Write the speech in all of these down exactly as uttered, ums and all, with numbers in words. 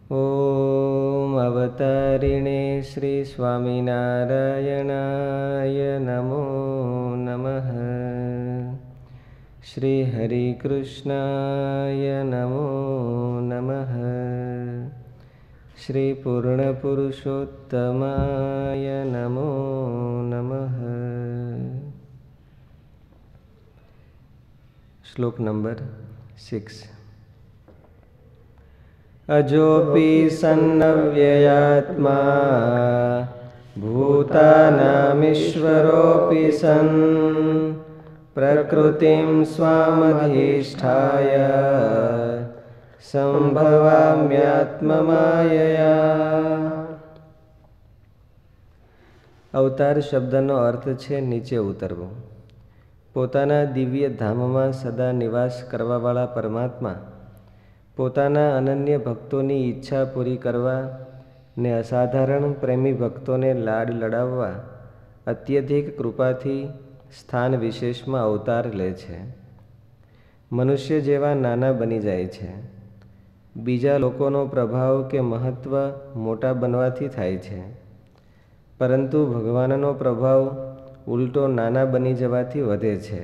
ओम अवतारिणे श्री स्वामिनारायणाय नमो नमः। श्री हरिकृष्णाय नमो नमः। श्री पूर्णपुरुषोत्तमाय नमो नमः। श्लोक नंबर सिक्स। अजोपि सन्नव्ययात्मा भूतानामीश्वरोऽपि सन् प्रकृतिं स्वामधिष्ठाय संभवाम्यात्ममायया। अवतार शब्दनो अर्थ छे नीचे उतरवो। पोताना दिव्य धाममां सदा निवास करवावाळा परमात्मा पोताना अनन्य भक्तोनी ઈચ્છા પૂરી કરવા ને અસાધારણ પ્રેમી ભક્તોને લાડ લડાવવા અત્યધિક કૃપાથી સ્થાન વિશેષમાં અવતાર લે છે। મનુષ્ય જેવા નાના બની જાય છે। બીજા લોકોનો પ્રભાવ કે મહત્વ મોટા બનવાથી થાય છે, પરંતુ ભગવાનનો પ્રભાવ ઉલટો નાના બની જવાથી વધે છે।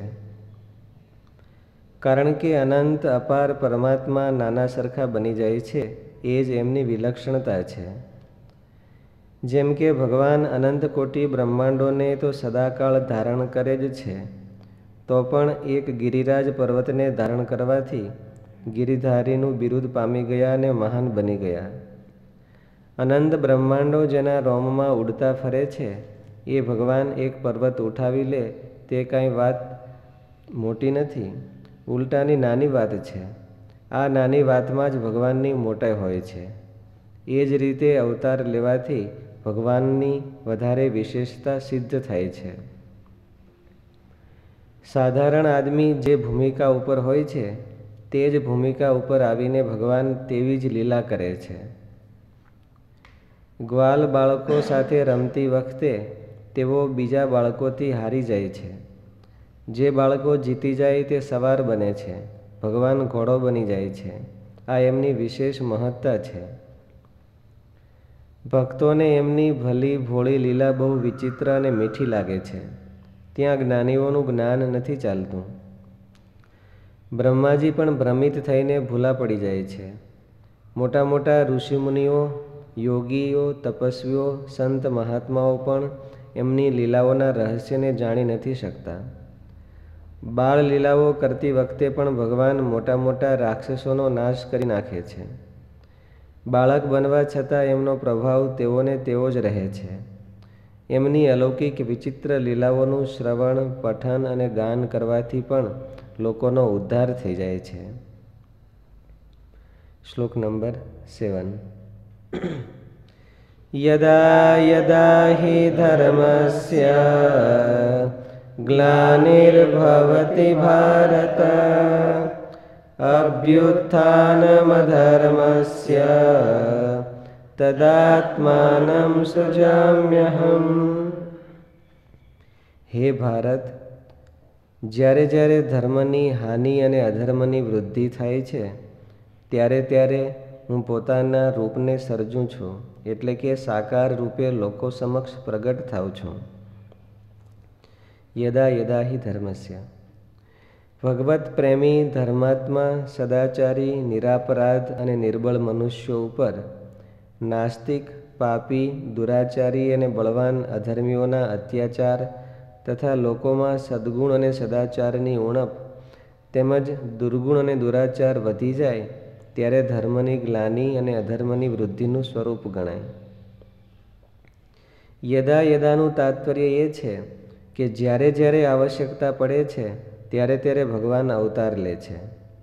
कारण के अनंत अपार परमात्मा नाना सरखा बनी जाए छे, ए ज एमनी विलक्षणता है। जेम के भगवान अनंत कोटि ब्रह्मांडों ने तो सदाकाल धारण करे ज छे, तो पण एक गिरिराज पर्वत ने धारण करवाथी गिरिधारीनु बिरुद पामी गया ने महान बनी गया। अनंत ब्रह्मांडो जेना रोम में उड़ता फरे छे, ए भगवान एक पर्वत उठावी ले ते काई बात मोटी नथी, उल्टानी नानी बात है। आ नानी बात में ज भगवाननी मोटाई होय छे। ए ज रीते अवतार लेवाथी भगवाननी वधारे विशेषता सिद्ध थाय छे। साधारण आदमी जे भूमिका उपर होय छे, ते ज भूमिका उपर आवीने भगवान तेवी ज लीला करे छे। ग्वाल बाळको साथे रमती वखते तेवो बीजा बाळकोथी हारी जाय छे। जे बाळको जीती जाए ते सवार बने छे, भगवान घोड़ो बनी जाए छे। आ एमनी विशेष महत्ता छे। भक्तोने एमनी भली भोળી लीला बहु विचित्र अने मीठी लागे छे। त्यां ज्ञानीओनुं ज्ञान नथी चालतुं। ब्रह्माजी पण भ्रमित थईने भूला पड़ी जाए छे। मोटा मोटा ऋषिमुनिओ, योगीओ, तपस्वीओ, संत महात्माओ पण एमनी लीलाओना रहस्यने जाणी नथी शकता। बाळ लीलाओ करती वखते पण भगवान मोटा मोटा राक्षसोनो नाश करी नाखे छे। बाळक बनवा छतां एमनो प्रभाव तेवोने तेवो ज रहे छे। एमनी अलौकिक विचित्र लीलाओनुं श्रवण, पठन अने गान करवाथी पण लोकोनो उद्धार थई जाय छे। श्लोक नंबर सेवन। यदा यदा हि धर्मस्य ग्लानिर्भवति भारत अभ्युत्थानमधर्मस्य तदात्मानं सृजाम्यहम्। हे भारत, ज्यारे ज्यारे धर्मनी हानि अने अधर्मनी वृद्धि थाय छे, त्यारे त्यारे हूँ पोताना रूपने सर्जूं छूं, एटले के साकार रूपे लोको समक्ष प्रगट थाउं छूं। यदा यदा ही धर्मस्य, भगवत प्रेमी धर्मात्मा सदाचारी निरापराध अने निर्बल मनुष्यों उपर नास्तिक, पापी, दुराचारी अने बलवान अधर्मीओना अत्याचार तथा लोकोमां सद्गुण अने सदाचारनी उणप तेमज दुर्गुण अने दुराचार वधी जाय त्यारे धर्मनी ग्लानि अने अधर्मनी वृद्धिनुं स्वरूप गणाय। यदा यदानुं तात्पर्य ए छे कि ज्यारे ज्यारे आवश्यकता पड़े छे त्यारे त्यारे भगवान अवतार ले छे।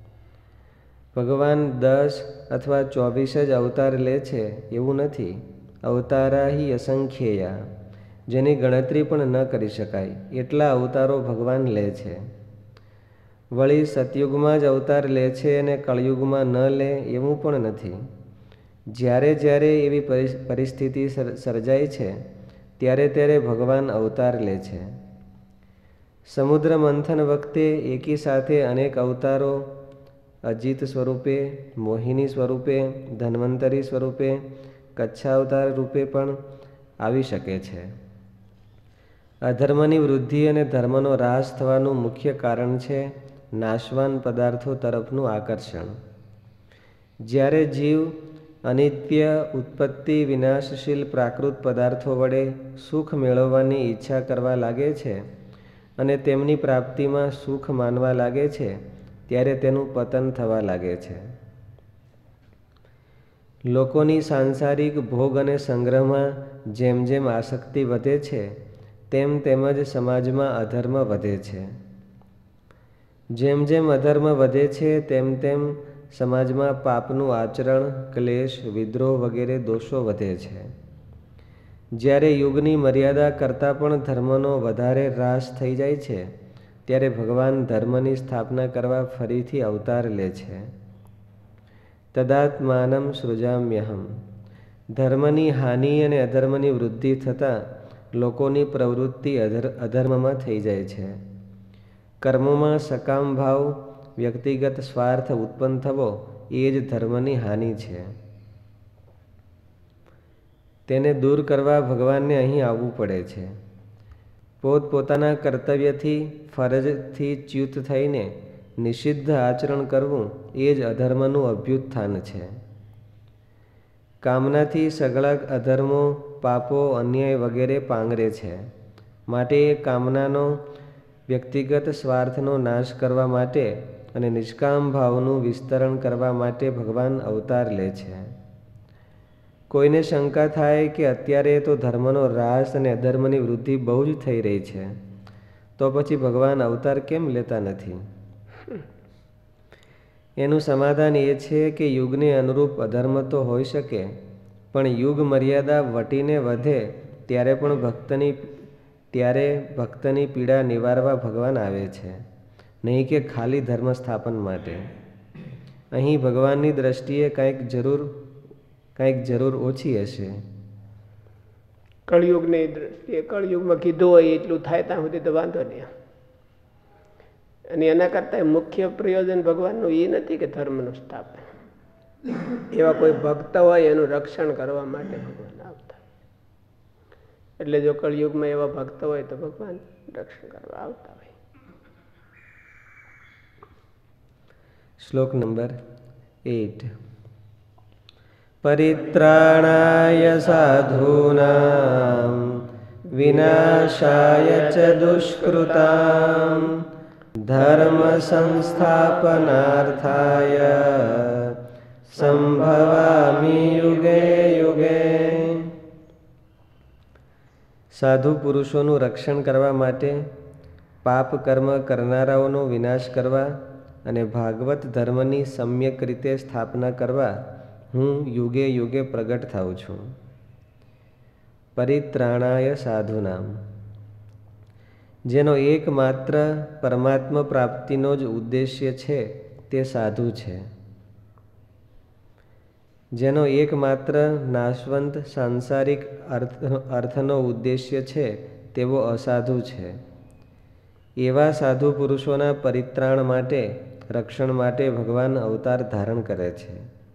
भगवान दस अथवा चौबीस ज अवतार ले छे एवुं नथी। अवतारा ही असंख्येया, जेनी गणतरी पण न करी शकाय एटला अवतारो भगवान ले छे। वળી सतयुगमां ज अवतार ले छे अने कळयुगमां न ले एवुं पण नथी। ज्यारे ज्यारे एवी परिस्थिति सर्जाय छे त्यारे त्यारे भगवान अवतार ले छे। समुद्र मंथन वखते एकी साथे अनेक अवतारो અજીત સ્વરૂપે, મોહિની સ્વરૂપે, ધન્વંતરી સ્વરૂપે, કચ્છાવતાર રૂપે પણ આવી શકે છે. અધર્મની વૃદ્ધિ અને ધર્મનો હ્રાસ થવાનું મુખ્ય કારણ છે નાશવાન પદાર્થો તરફનું આકર્ષણ. જ્યારે જીવ અનિત્ય, ઉત્પત્તિ વિનાશશીલ પ્રાકૃત પદાર્થો વડે સુખ મેળવવાની ઈચ્છા કરવા લાગે છે અને તેમની પ્રાપ્તિમાં સુખ માનવા લાગે છે, ત્યારે તેનું પતન થવા લાગે છે. લોકોની સાંસારિક ભોગ અને સંગ્રહમાં જેમ જેમ આસક્તિ વધે છે, તેમ તેમજ સમાજમાં અધર્મ વધે છે. જેમ જેમ અધર્મ વધે છે, તેમ તેમ સમાજમાં પાપનું આચરણ, ક્લેશ, વિદ્રોહ વગેરે દોષો વધે છે. જ્યારે યુગની મર્યાદા કરતાં પણ ધર્મનો વધારે હ્રાસ થઈ જાય છે, ત્યારે ભગવાન ધર્મની સ્થાપના કરવા ફરીથી અવતાર લે છે. તદાત્માનમ સૃજામ્યહમ. ધર્મની હાનિ અને અધર્મની વૃદ્ધિ થતાં લોકોની પ્રવૃત્તિ અધર અધર્મમાં થઈ જાય છે. કર્મોમાં સકામ ભાવ, વ્યક્તિગત સ્વાર્થ ઉત્પન્ન થવો એ જ ધર્મની હાનિ છે. તેને દૂર કરવા ભગવાનને અહીં આવવું પડે છે. પોતપોતાના કર્તવ્યથી, ફરજથી ચ્યુત થઈને નિષિદ્ધ આચરણ કરવું એ જ અધર્મનું અભ્યુત્થાન છે. કામનાથી સઘળા અધર્મો, પાપો, અન્યાય વગેરે પાંગરે છે. માટે એ કામનાનો, વ્યક્તિગત સ્વાર્થનો નાશ કરવા માટે અને નિષ્કામ ભાવનું વિસ્તરણ કરવા માટે ભગવાન અવતાર લે છે. કોઈને શંકા થાય કે અત્યારે તો ધર્મનો હ્રાસ અને અધર્મની વૃદ્ધિ બહુ જ થઈ રહી છે, તો પછી ભગવાન અવતાર કેમ લેતા નથી? એનું સમાધાન એ છે કે યુગને અનુરૂપ અધર્મ તો હોઈ શકે, પણ યુગ મર્યાદા વટીને વધે ત્યારે પણ ભક્તની ત્યારે ભક્તની પીડા નિવારવા ભગવાન આવે છે, નહીં કે ખાલી ધર્મ સ્થાપન માટે. અહીં ભગવાનની દ્રષ્ટિએ કંઈક જરૂર કંઈક જરૂર ઓછી હશે. કળિયુગની દ્રષ્ટિએ કળિયુગમાં કીધું હોય એટલું થાય ત્યાં સુધી તો વાંધો નહીં. અને એના કરતાં મુખ્ય પ્રયોજન ભગવાનનું એ નથી કે ધર્મનું સ્થાપન. એવા કોઈ ભક્ત હોય એનું રક્ષણ કરવા માટે ભગવાન આવતા. એટલે જો કળિયુગમાં એવા ભક્ત હોય તો ભગવાન રક્ષણ કરવા આવતા હોય. શ્લોક નંબર એટ. પરિત્રાણાય સાધૂનાં વિનાશાય ચ દુષ્કૃતાં ધર્મ સંસ્થાપનાર્થાય સંભવામિ યુગે યુગે. સાધુ પુરુષોનું રક્ષણ કરવા માટે, પાપ કર્મ કરનારાઓનો વિનાશ કરવા અને ભાગવત ધર્મની સમ્યક રીતે સ્થાપના કરવા હું યુગે યુગે પ્રગટ થાઉં છું. પરિત્રાણાય સાધુનામ. જેનો એકમાત્ર પરમાત્મા પ્રાપ્તિનો જ ઉદ્દેશ્ય છે તે સાધુ છે. જેનો એકમાત્ર નાશવંત સાંસારિક અર્થ અર્થનો ઉદ્દેશ્ય છે તેવો અસાધુ છે. એવા સાધુ પુરુષોના પરિત્રાણ માટે, રક્ષણ માટે ભગવાન અવતાર ધારણ કરે છે.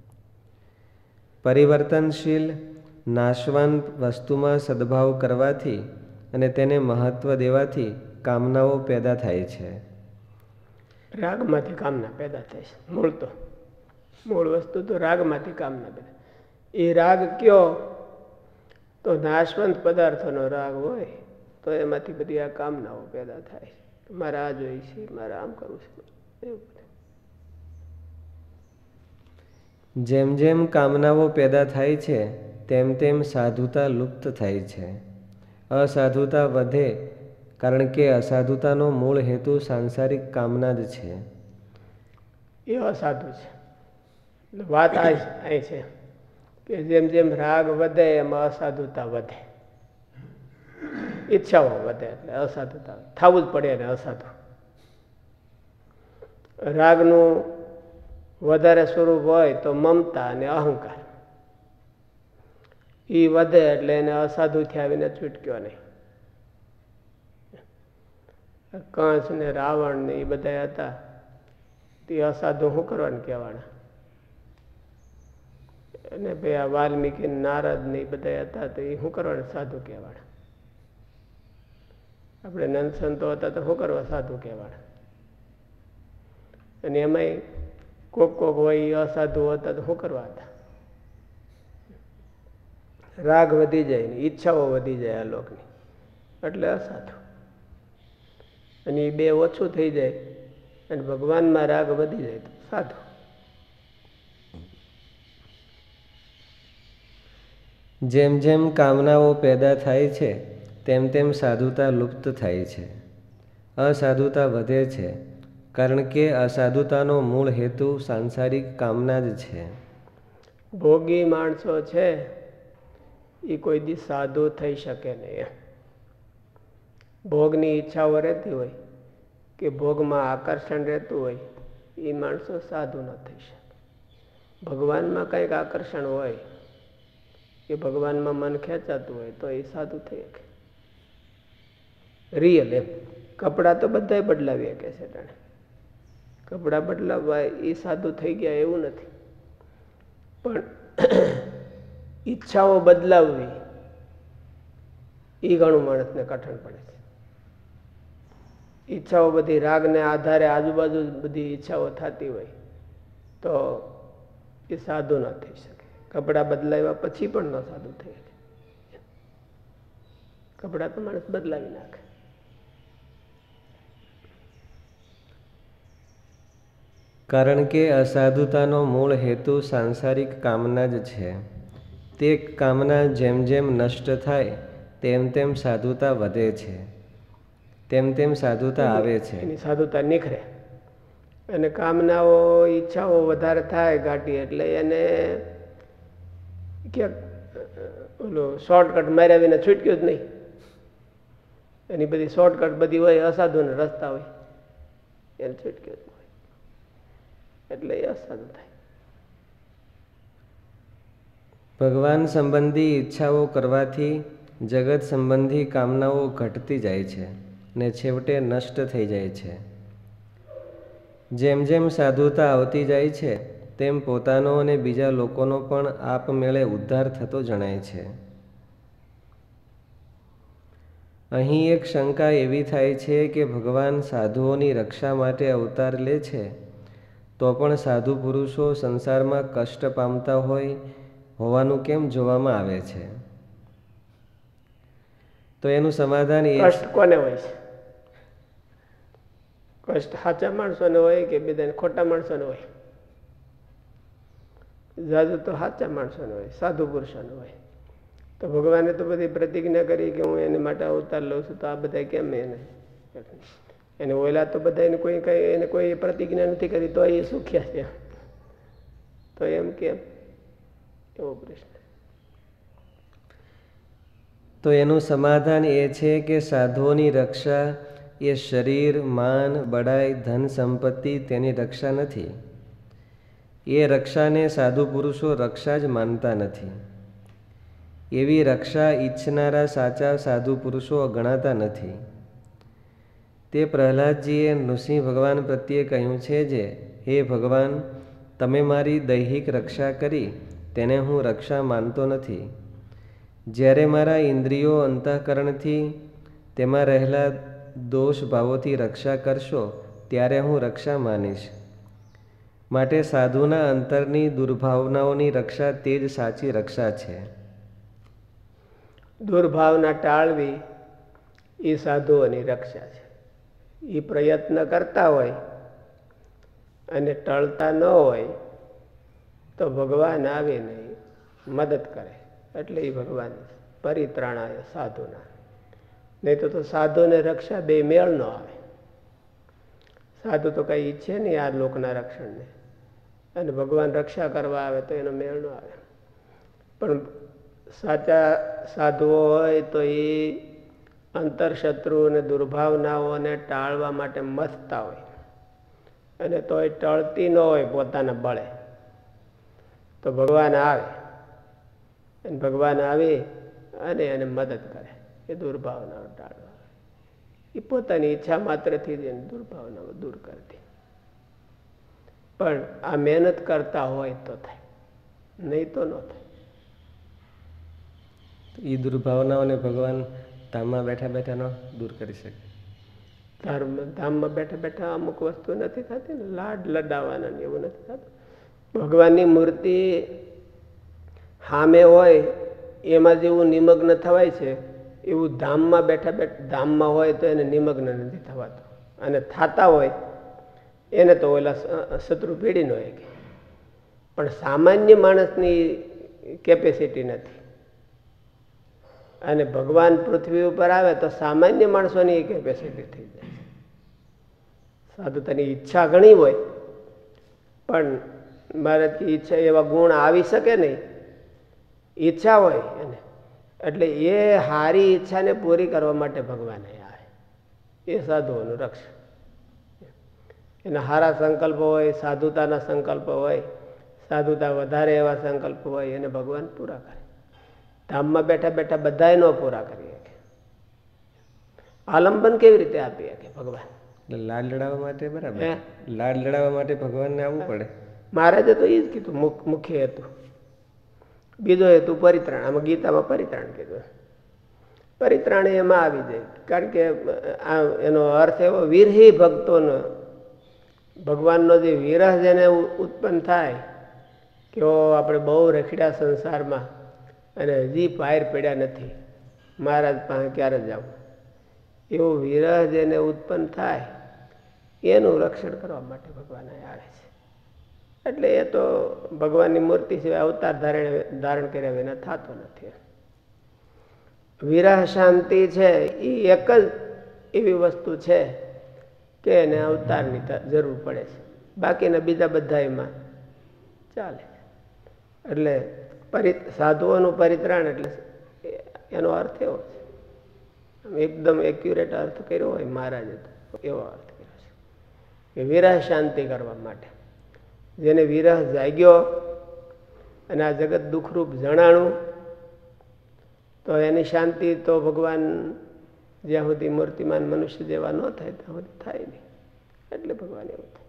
પરિવર્તનશીલ, નાશવાન વસ્તુમાં સદભાવ કરવાથી અને તેને મહત્વ દેવાથી કામનાઓ પેદા થાય છે. રાગમાંથી કામના પેદા થાય છે. મૂળ તો મૂળ વસ્તુ તો રાગમાંથી કામના પેદા. એ રાગ કયો તો નાશવંત પદાર્થોનો રાગ હોય તો એમાંથી બધી આ કામનાઓ પેદા થાય છે. મારે આ જોઈ છે, મારે આમ કરવું છે, એવું. જેમ જેમ કામનાઓ પેદા થાય છે તેમ તેમ સાધુતા લુપ્ત થાય છે. અસાધુતા વધે, કારણ કે અસાધુતાનો મૂળ હેતુ સાંસારિક કામના જ છે. એ અસાધુ છે. વાત આ છે કે જેમ જેમ રાગ વધે એમાં અસાધુતા વધે, ઈચ્છાઓ વધે, એટલે અસાધુતા થવું જ પડે. એને અસાધુ રાગનું વધારે સ્વરૂપ હોય તો મમતા અને અહંકાર, એ વધે એટલે એને અસાધુથી આવીને છૂટક્યો નહીં. કંસ ને રાવણ ને એ બધા હતા, તે અસાધુ શું કરવાનું કહેવાના? અને ભાઈ આ વાલ્મીકી નારદ ને બધા હતા તો એ શું કરવાના સાધુ કહેવાના? આપણે નંદ સંતો હતા તો શું કરવા સાધુ કહેવાના? અને એમાંય કોક કોક હોય એ અસાધુ હતા તો શું કરવા હતા? રાગ વધી જાય ને ઈચ્છાઓ વધી જાય આ લોકની, એટલે અસાધુ. અને એ બે ઓછું થઈ જાય અને ભગવાનમાં રાગ વધી જાય તો સાધુ. જેમ જેમ કામનાઓ પેદા થાય છે તેમ તેમ સાધુતા લુપ્ત થાય છે, અસાધુતા વધે છે, કારણ કે અસાધુતાનો મૂળ હેતુ સાંસારિક કામના જ છે. ભોગી માણસો છે એ કોઈ દી સાધુ થઈ શકે નહીં. ભોગની ઈચ્છાઓ રહેતી હોય કે ભોગમાં આકર્ષણ રહેતું હોય એ માણસો સાધુ ન થઈ શકે. ભગવાનમાં કંઈક આકર્ષણ હોય કે ભગવાનમાં મન ખેંચાતું હોય તો એ સાધુ થઈ શકે. રિયલ એમ કપડાં તો બધાય બદલાવી શકે છે, તાણે કપડાં બદલાવવા એ સાધુ થઈ ગયા એવું નથી, પણ ઈચ્છાઓ બદલાવવી એ ઘણું માણસને કઠણ પડે છે. ઈચ્છાઓ બધી રાગને આધારે આજુબાજુ બધી ઈચ્છાઓ થતી હોય તો એ સાધુ ન થઈ શકે. કપડાં બદલાવ્યા પછી પણ ન સાધુ થઈ શકે. કપડાં તો માણસ બદલાવી નાખે. કારણ કે અસાધુતાનો મૂળ હેતુ સાંસારિક કામના જ છે. તે કામના જેમ જેમ નષ્ટ થાય તેમ તેમ સાધુતા વધે છે, તેમ તેમ સાધુતા આવે છે. એની સાધુતા નીખરે. અને કામનાઓ ઈચ્છાઓ વધારે થાય ઘાટી એટલે એને ક્યાંક ઓલો શોર્ટકટ માર્યા વિના છૂટક્યો જ નહીં. એની બધી શોર્ટકટ બધી હોય, અસાધુને રસ્તા હોય, એને છૂટક્યો જ હોય એટલે એ અસાધુ થાય. ભગવાન સંબંધી ઈચ્છાઓ કરવાથી જગત સંબંધી કામનાઓ ઘટતી જાય છે ને છેવટે નષ્ટ થઈ જાય છે. જેમ જેમ સાધુતા આવતી જાય છે તેમ પોતાનો અને બીજા લોકોનો પણ આપમેળે ઉદ્ધાર થતો જણાય છે. અહીં એક શંકા એવી થાય છે કે ભગવાન સાધુઓની રક્ષા માટે અવતાર લે છે તો પણ સાધુ પુરુષો સંસારમાં કષ્ટ પામતા હોય હોવાનું કેમ જોવામાં આવે છે? તો એનું સમાધાન એ કષ્ટ કોને હોય છે? કષ્ટ સાચા માણસોને હોય કે બધા ખોટા માણસોને હોય? જાજુ તો સાચા માણસોને હોય, સાધુ પુરુષોને હોય. તો ભગવાને તો બધી પ્રતિજ્ઞા કરી કે હું એની માટે અવતાર લઉં છું, તો આ બધા કેમ એને એને ઓયલા તો બધા એને કોઈ કઈ એને કોઈ પ્રતિજ્ઞા નથી કરી તો એ સુખ્યા છે, તો એમ કેમ? એવો પ્રશ્ન. તો એનું સમાધાન એ છે કે સાધુઓની રક્ષા એ શરીર, માન, બડાઈ, ધન સંપત્તિ તેની રક્ષા નથી. એ રક્ષાને સાધુ પુરુષો રક્ષા જ માનતા નથી. એવી રક્ષા ઈચ્છનારા સાચા સાધુ પુરુષો ગણાતા નથી. તે પ્રહલાદજીએ નૃસિંહ ભગવાન પ્રત્યે કહ્યું છે જે, હે ભગવાન, તમે મારી દૈહિક રક્ષા કરી તેને હું રક્ષા માનતો નથી. જ્યારે મારા ઇન્દ્રિયો અંતઃકરણથી તેમાં રહેલા દોષ ભાવોથી રક્ષા કરશો ત્યારે હું રક્ષા માનીશ. માટે સાધુના અંતરની દુર્ભાવનાઓની રક્ષા તે જ સાચી રક્ષા છે. દુર્ભાવના ટાળવી એ સાધુઓની રક્ષા છે. એ પ્રયત્ન કરતા હોય અને ટળતા ન હોય તો ભગવાન આવે નહીં, મદદ કરે. એટલે એ ભગવાન પરિત્રાણાય સાધુના. નહીં તો તો સાધુને રક્ષા બે મેળ ન આવે. સાધુ તો કઈ ઈચ્છે નહીં આ લોકના રક્ષણને, અને ભગવાન રક્ષા કરવા આવે તો એનો મેળ ન આવે. પણ સાચા સાધુઓ હોય તો એ અંતરશત્રુ અને દુર્ભાવનાઓને ટાળવા માટે મથતા હોય, અને તો એ ટળતી ન હોય પોતાના બળે, તો ભગવાન આવે અને ભગવાન આવી અને એને મદદ કરે એ દુર્ભાવનાઓ ટાળવા. એ પોતાની ઈચ્છા માત્રથી જ એની દુર્ભાવનાઓ દૂર કરતી. પણ આ મહેનત કરતા હોય તો થાય, નહીં તો ન થાય. એ દુર્ભાવનાઓને ભગવાન ધામમાં બેઠા બેઠા ન દૂર કરી શકે. ધર્મ ધામમાં બેઠા બેઠા અમુક વસ્તુ નથી થતી ને, લાડ લડાવવાના ને એવું નથી થતું. ભગવાનની મૂર્તિ સામે હોય એમાં જેવું નિમગ્ન થવાય છે એવું ધામમાં બેઠા બેઠા ધામમાં હોય તો એને નિમગ્ન નથી થવાતું. અને થાતા હોય એને તો ઓલા શત્રુ પીડી ન હોય કે. પણ સામાન્ય માણસની કેપેસિટી નથી. અને ભગવાન પૃથ્વી ઉપર આવે તો સામાન્ય માણસોની કેપેસિટી થઈ જાય. સાધુતાની ઈચ્છા ઘણી હોય પણ મારાથી ઈચ્છા એવા ગુણ આવી શકે નહીં. ઈચ્છા હોય એને એટલે એ સારી ઈચ્છાને પૂરી કરવા માટે ભગવાન આવે. એ સાધુઓનું રક્ષણ. એના સારા સંકલ્પો હોય, સાધુતાના સંકલ્પો હોય, સાધુતા વધારે એવા સંકલ્પો હોય એને ભગવાન પૂરા કરે. ધામમાં બેઠા બેઠા બધાય ન પૂરા કરી શકે. આલંબન કેવી રીતે આપી શકે ભગવાન? લાડ લડાવવા માટે બરાબર, લાડ લડાવવા માટે ભગવાનને આવવું પડે. મહારાજે તો એ જ કીધું મુખ્ય હેતુ. બીજો હેતુ પરિત્રાણ. આમાં ગીતામાં પરિત્રાણ કીધું. પરિત્રાણ એમાં આવી જાય કારણ કે આ એનો અર્થ એવો વિરહી ભક્તોનો ભગવાનનો જે વિરહ જેને ઉત્પન્ન થાય કે આપણે બહુ રખડ્યા સંસારમાં અને હજી પાર પડ્યા નથી, મહારાજ પાસે ક્યારે જવું, એવો વિરહ જેને ઉત્પન્ન થાય એનું રક્ષણ કરવા માટે ભગવાન આવે છે. એટલે એ તો ભગવાનની મૂર્તિ સિવાય અવતાર ધારણ ધારણ કર્યા વિના થતો નથી. વિરહ શાંતિ છે એ એક જ એવી વસ્તુ છે કે એને અવતારની જરૂર પડે છે. બાકીના બીજા બધા એમાં ચાલે. એટલે પરિ સાધુઓનું પરિત્રાણ એટલે એનો અર્થ એવો છે. એકદમ એક્યુરેટ અર્થ કર્યો હોય મહારાજે તો એવો અર્થ કર્યો છે કે વિરહ શાંતિ કરવા માટે. જેને વિરહ જાગ્યો અને આ જગત દુઃખરૂપ જણાણું તો એની શાંતિ તો ભગવાન જ્યાં સુધી મૂર્તિમાન મનુષ્ય જેવા ન થાય ત્યાં સુધી થાય નહીં. એટલે ભગવાન એવું થાય.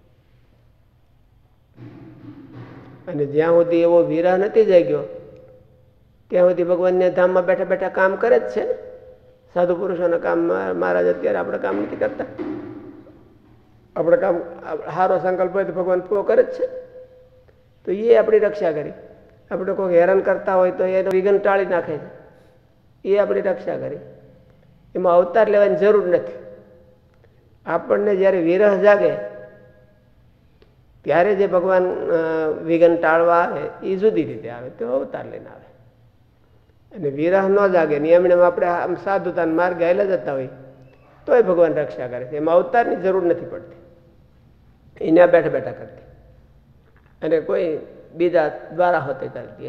અને જ્યાં સુધી એવો વિરહ નથી જાગ્યો ત્યાં સુધી ભગવાનને ધામમાં બેઠા બેઠા કામ કરે જ છે ને. સાધુ પુરુષોના કામ મહારાજ અત્યારે આપણે કામ નથી કરતા. આપણે કામ સારો સંકલ્પ હોય તો ભગવાન પૂરો કરે જ છે. તો એ આપણી રક્ષા કરી. આપણે કોઈ હેરાન કરતા હોય તો એનો વિઘ્ન ટાળી નાખે છે. એ આપણી રક્ષા કરી. એમાં અવતાર લેવાની જરૂર નથી. આપણને જ્યારે વિરહ જાગે ત્યારે જે ભગવાન વિઘ્ન ટાળવા આવે એ જુદી રીતે આવે, તો અવતાર લઈને આવે. અને વિરહ ન જાગે ને એમને આપણે આમ સાધુતા માર્ગ હાલ્યા જતા હોય તોય ભગવાન રક્ષા કરે છે. એમાં અવતારની જરૂર નથી પડતી. એના બેઠા બેઠા કરતી અને કોઈ બીજા દ્વારા હોતે કરતી.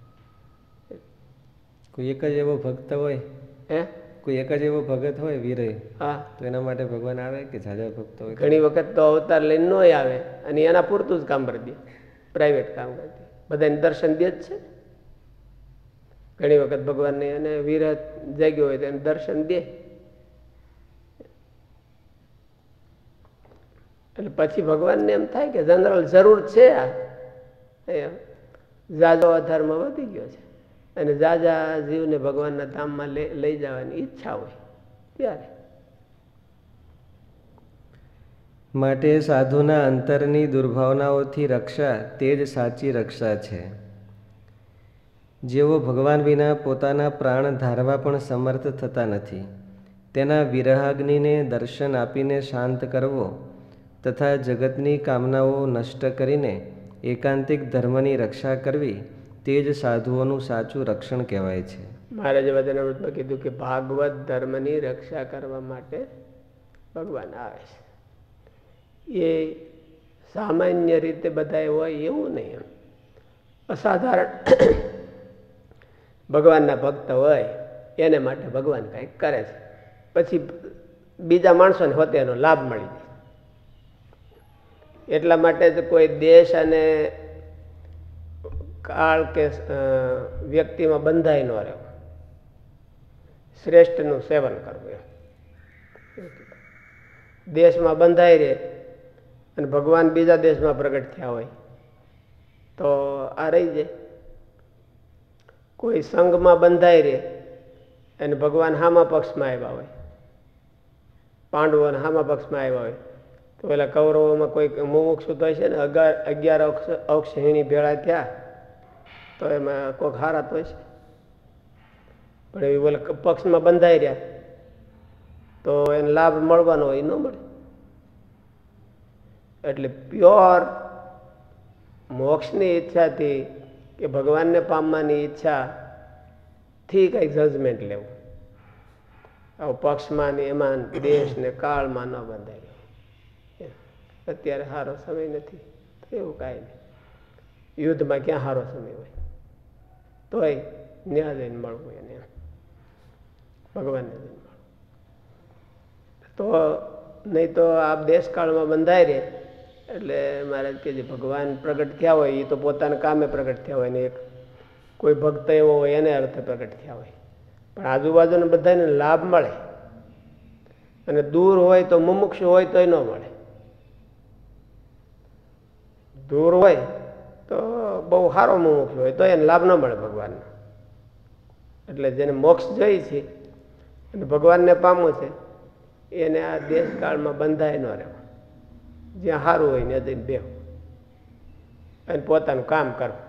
કોઈ એક જ એવો ભક્ત હોય હે કોઈ એક જ એવો ભગત હોય વિરહ, હા, તો એના માટે ભગવાન આવે કે જાજા ભક્ત હોય? ઘણી વખત તો અવતાર લઈને ન આવે અને એના પૂરતું જ કામ કરી દે, પ્રાઇવેટ કામ કરી દે, બધાને દર્શન દે જ છે. ઘણી વખત ભગવાનને એને વિરહ જાગ્યો હોય તો એને દર્શન દે. એટલે પછી ભગવાનને એમ થાય કે જનરલ જરૂર છે આ જાજો અધર્મ વધી ગયો છે અને જાજા જીવને ભગવાનના ધામમાં લઈ જવાની ઈચ્છા હોય ત્યારે. માટે સાધુના અંતરની દુર્ભાવનાઓથી રક્ષા તે જ સાચી રક્ષા છે. જેઓ ભગવાન વિના પોતાના પ્રાણ ધારવા પણ સમર્થ થતા નથી, તેના વિરહાગ્નિને દર્શન આપીને શાંત કરવો તથા જગતની કામનાઓ નષ્ટ કરીને એકાંતિક ધર્મની રક્ષા કરવી તે જ સાધુઓનું સાચું રક્ષણ કહેવાય છે. મહારાજે વચનામૃતમાં કીધું કે ભાગવત ધર્મની રક્ષા કરવા માટે ભગવાન આવે છે. એ સામાન્ય રીતે બધા હોય એવું નહીં. અસાધારણ ભગવાનના ભક્ત હોય એને માટે ભગવાન કંઈક કરે છે, પછી બીજા માણસોને હોતે એનો લાભ મળી જાય. એટલા માટે જ કોઈ દેશ અને કાળ કે વ્યક્તિમાં બંધાઈ ન રહેવું, શ્રેષ્ઠનું સેવન કરવું. એમ દેશમાં બંધાઈ રહે અને ભગવાન બીજા દેશમાં પ્રગટ થયા હોય તો આ રહી જાય. કોઈ સંઘમાં બંધાઈ રહે અને ભગવાન હામા પક્ષમાં આવ્યા હોય, પાંડવોને હામા પક્ષમાં આવ્યા હોય તો પેલા કૌરવોમાં કોઈ મુમુક્ષુ તો છે ને અગિયાર અગિયાર અક્ષ અક્ષહિણી ભેળા થયા તો એમાં કોઈક હારા તો છે, પણ એ બોલે પક્ષમાં બંધાઈ રહ્યા તો એને લાભ મળવાનો હોય એ ન મળે. એટલે પ્યોર મોક્ષની ઈચ્છાથી કે ભગવાનને પામવાની ઈચ્છાથી કંઈક જજમેન્ટ લેવું. આવું પક્ષમાં ને એમાં દેશ ને કાળમાં ન બંધાય. અત્યારે સારો સમય નથી તો એવું કાંઈ નહીં. યુદ્ધમાં ક્યાં સારો સમય હોય, તોય ન્યા જઈને મળવું એને, ભગવાનને જઈને મળવું. તો નહીં તો આ દેશકાળમાં બંધાય રહે. એટલે મહારાજ કે જે ભગવાન પ્રગટ થયા હોય એ તો પોતાના કામે પ્રગટ થયા હોય ને એક કોઈ ભક્ત એવો હોય એને અર્થે પ્રગટ થયા હોય, પણ આજુબાજુને બધાને લાભ મળે. અને દૂર હોય તો મુમુક્ષુ હોય તોય ન મળે. દૂર હોય તો બહુ સારો મુમુક્ષુ હોય તો એને લાભ ન મળે ભગવાનનો. એટલે જેને મોક્ષ જોઈ છે અને ભગવાનને પામવું છે એને આ દેશકાળમાં બંધાય ન રહેવું. જ્યાં સારું હોય ને જઈને બેહવું અને પોતાનું કામ કરવું.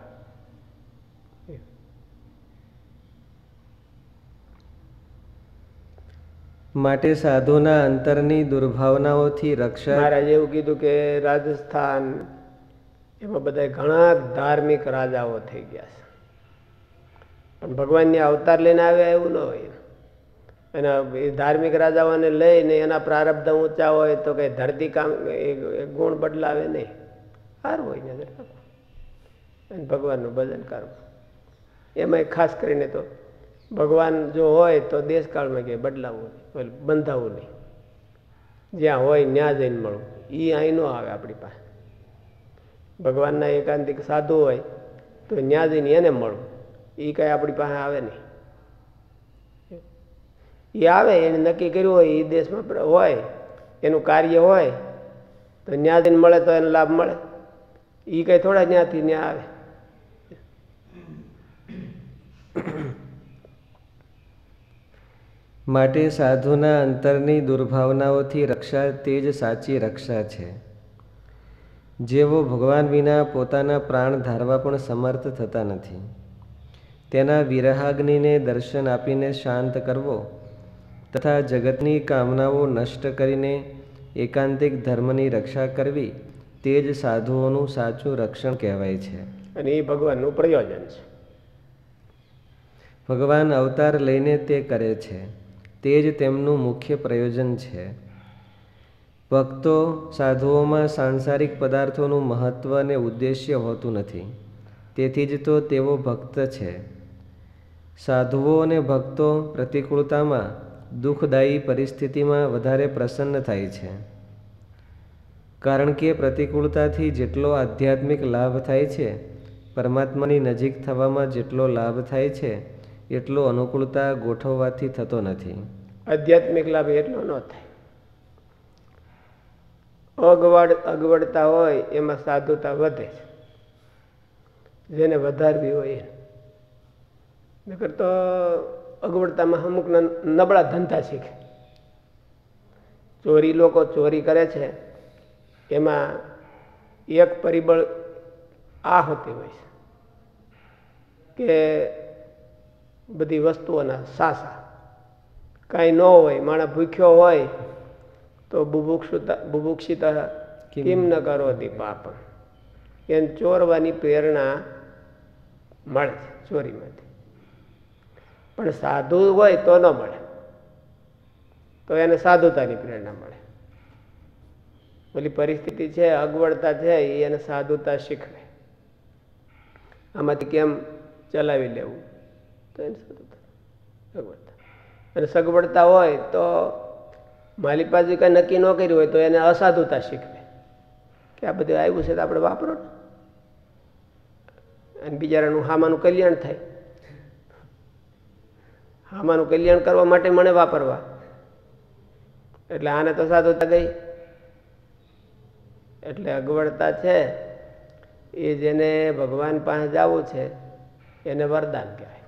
માટે સાધુના અંતરની દુર્ભાવનાઓથી રક્ષા. મહારાજે એવું કીધું કે રાજસ્થાન એમાં બધા ઘણા ધાર્મિક રાજાઓ થઈ ગયા છે, પણ ભગવાનની અવતાર લઈને આવ્યા એવું ન હોય. અને એ ધાર્મિક રાજાઓને લઈને એના પ્રારબ્ધ ઊંચા હોય તો કઈ ધરતી કામ ગુણ બદલાવે નહીં. સારું હોય ને અને ભગવાનનું ભજન કરવું. એમાં ખાસ કરીને તો ભગવાન જો હોય તો દેશકાળમાં ક્યાંય બદલાવવું નહીં, બંધાવવું નહીં. જ્યાં હોય ત્યાં જઈને મળવું. એ અહીં ન આવે આપણી પાસે. ભગવાનના એકાંતિક સાધુ હોય તો ત્યાં જઈને એને મળવું. એ કાંઈ આપણી પાસે આવે નહીં. એ આવે એને નક્કી કર્યું હોય એ દેશમાં હોય એનું કાર્ય હોય તો ત્યાં જઈને મળે તો એને લાભ મળે. એ કઈ થોડા ત્યાંથી ત્યાં આવે. માટે સાધુના અંતરની દુર્ભાવનાઓથી રક્ષા તે જ સાચી રક્ષા છે. જેઓ ભગવાન વિના પોતાના પ્રાણ ધારવા પણ સમર્થ થતા નથી, તેના વિરહાગ્નિને દર્શન આપીને શાંત કરવો તથા જગતની કામનાઓ નષ્ટ કરીને એકાંતિક ધર્મની રક્ષા કરવી તે જ સાધુઓનું સાચું રક્ષણ કહેવાય છે. અને એ ભગવાનનું પ્રયોજન છે. ભગવાન અવતાર લઈને તે કરે છે, તે જ તેમનું મુખ્ય પ્રયોજન છે. ભક્તો સાધુઓમાં સાંસારિક પદાર્થોનું મહત્વ અને ઉદ્દેશ્ય હોતું નથી, તેથી જ તો તેઓ ભક્ત છે. સાધુઓ અને ભક્તો પ્રતિકૂળતામાં દુઃખદાયી પરિસ્થિતિમાં વધારે પ્રસન્ન થાય છે, કારણ કે પ્રતિકૂળતાથી જેટલો આધ્યાત્મિક લાભ થાય છે, પરમાત્માની નજીક થવામાં જેટલો લાભ થાય છે એટલો અનુકૂળતા ગોઠવવાથી થતો નથી. આધ્યાત્મિક લાભ એટલો ન થાય. અગવડ અગવડતા હોય એમાં સાધુતા વધે છે, જેને વધારવી હોય. નકર તો અગવડતામાં અમુક નબળા ધંધા શીખે. ચોરી લોકો ચોરી કરે છે એમાં એક પરિબળ આ હોતી હોય છે કે બધી વસ્તુઓના સાસા કાંઈ ન હોય, માણસ ભૂખ્યો હોય તો બુભુક્ષુતા બુભુક્ષિતા કિમ ન કરોતિ પાપમ, એને ચોરવાની પ્રેરણા મળે છે ચોરીમાંથી. પણ સાધુ હોય તો ન મળે, તો એને સાધુતાની પ્રેરણા મળે. ઓલી પરિસ્થિતિ છે, અગવડતા છે, એ એને સાધુતા શીખવે. આમાંથી કેમ ચલાવી લેવું તો એને સાધુતા અગવડતા. અને સગવડતા હોય તો માલિક પાસે કઈ નક્કી ન કર્યું હોય તો એને અસાધુતા શીખવે કે આ બધું આવ્યું છે તો આપણે વાપરો ને, અને બિચારાનું હામાનું કલ્યાણ થાય. હામાનું કલ્યાણ કરવા માટે મને વાપરવા, એટલે આને તો સાધુતા ગઈ. એટલે અગવડતા છે એ જેને ભગવાન પાસે જવું છે એને વરદાન કહેવાય.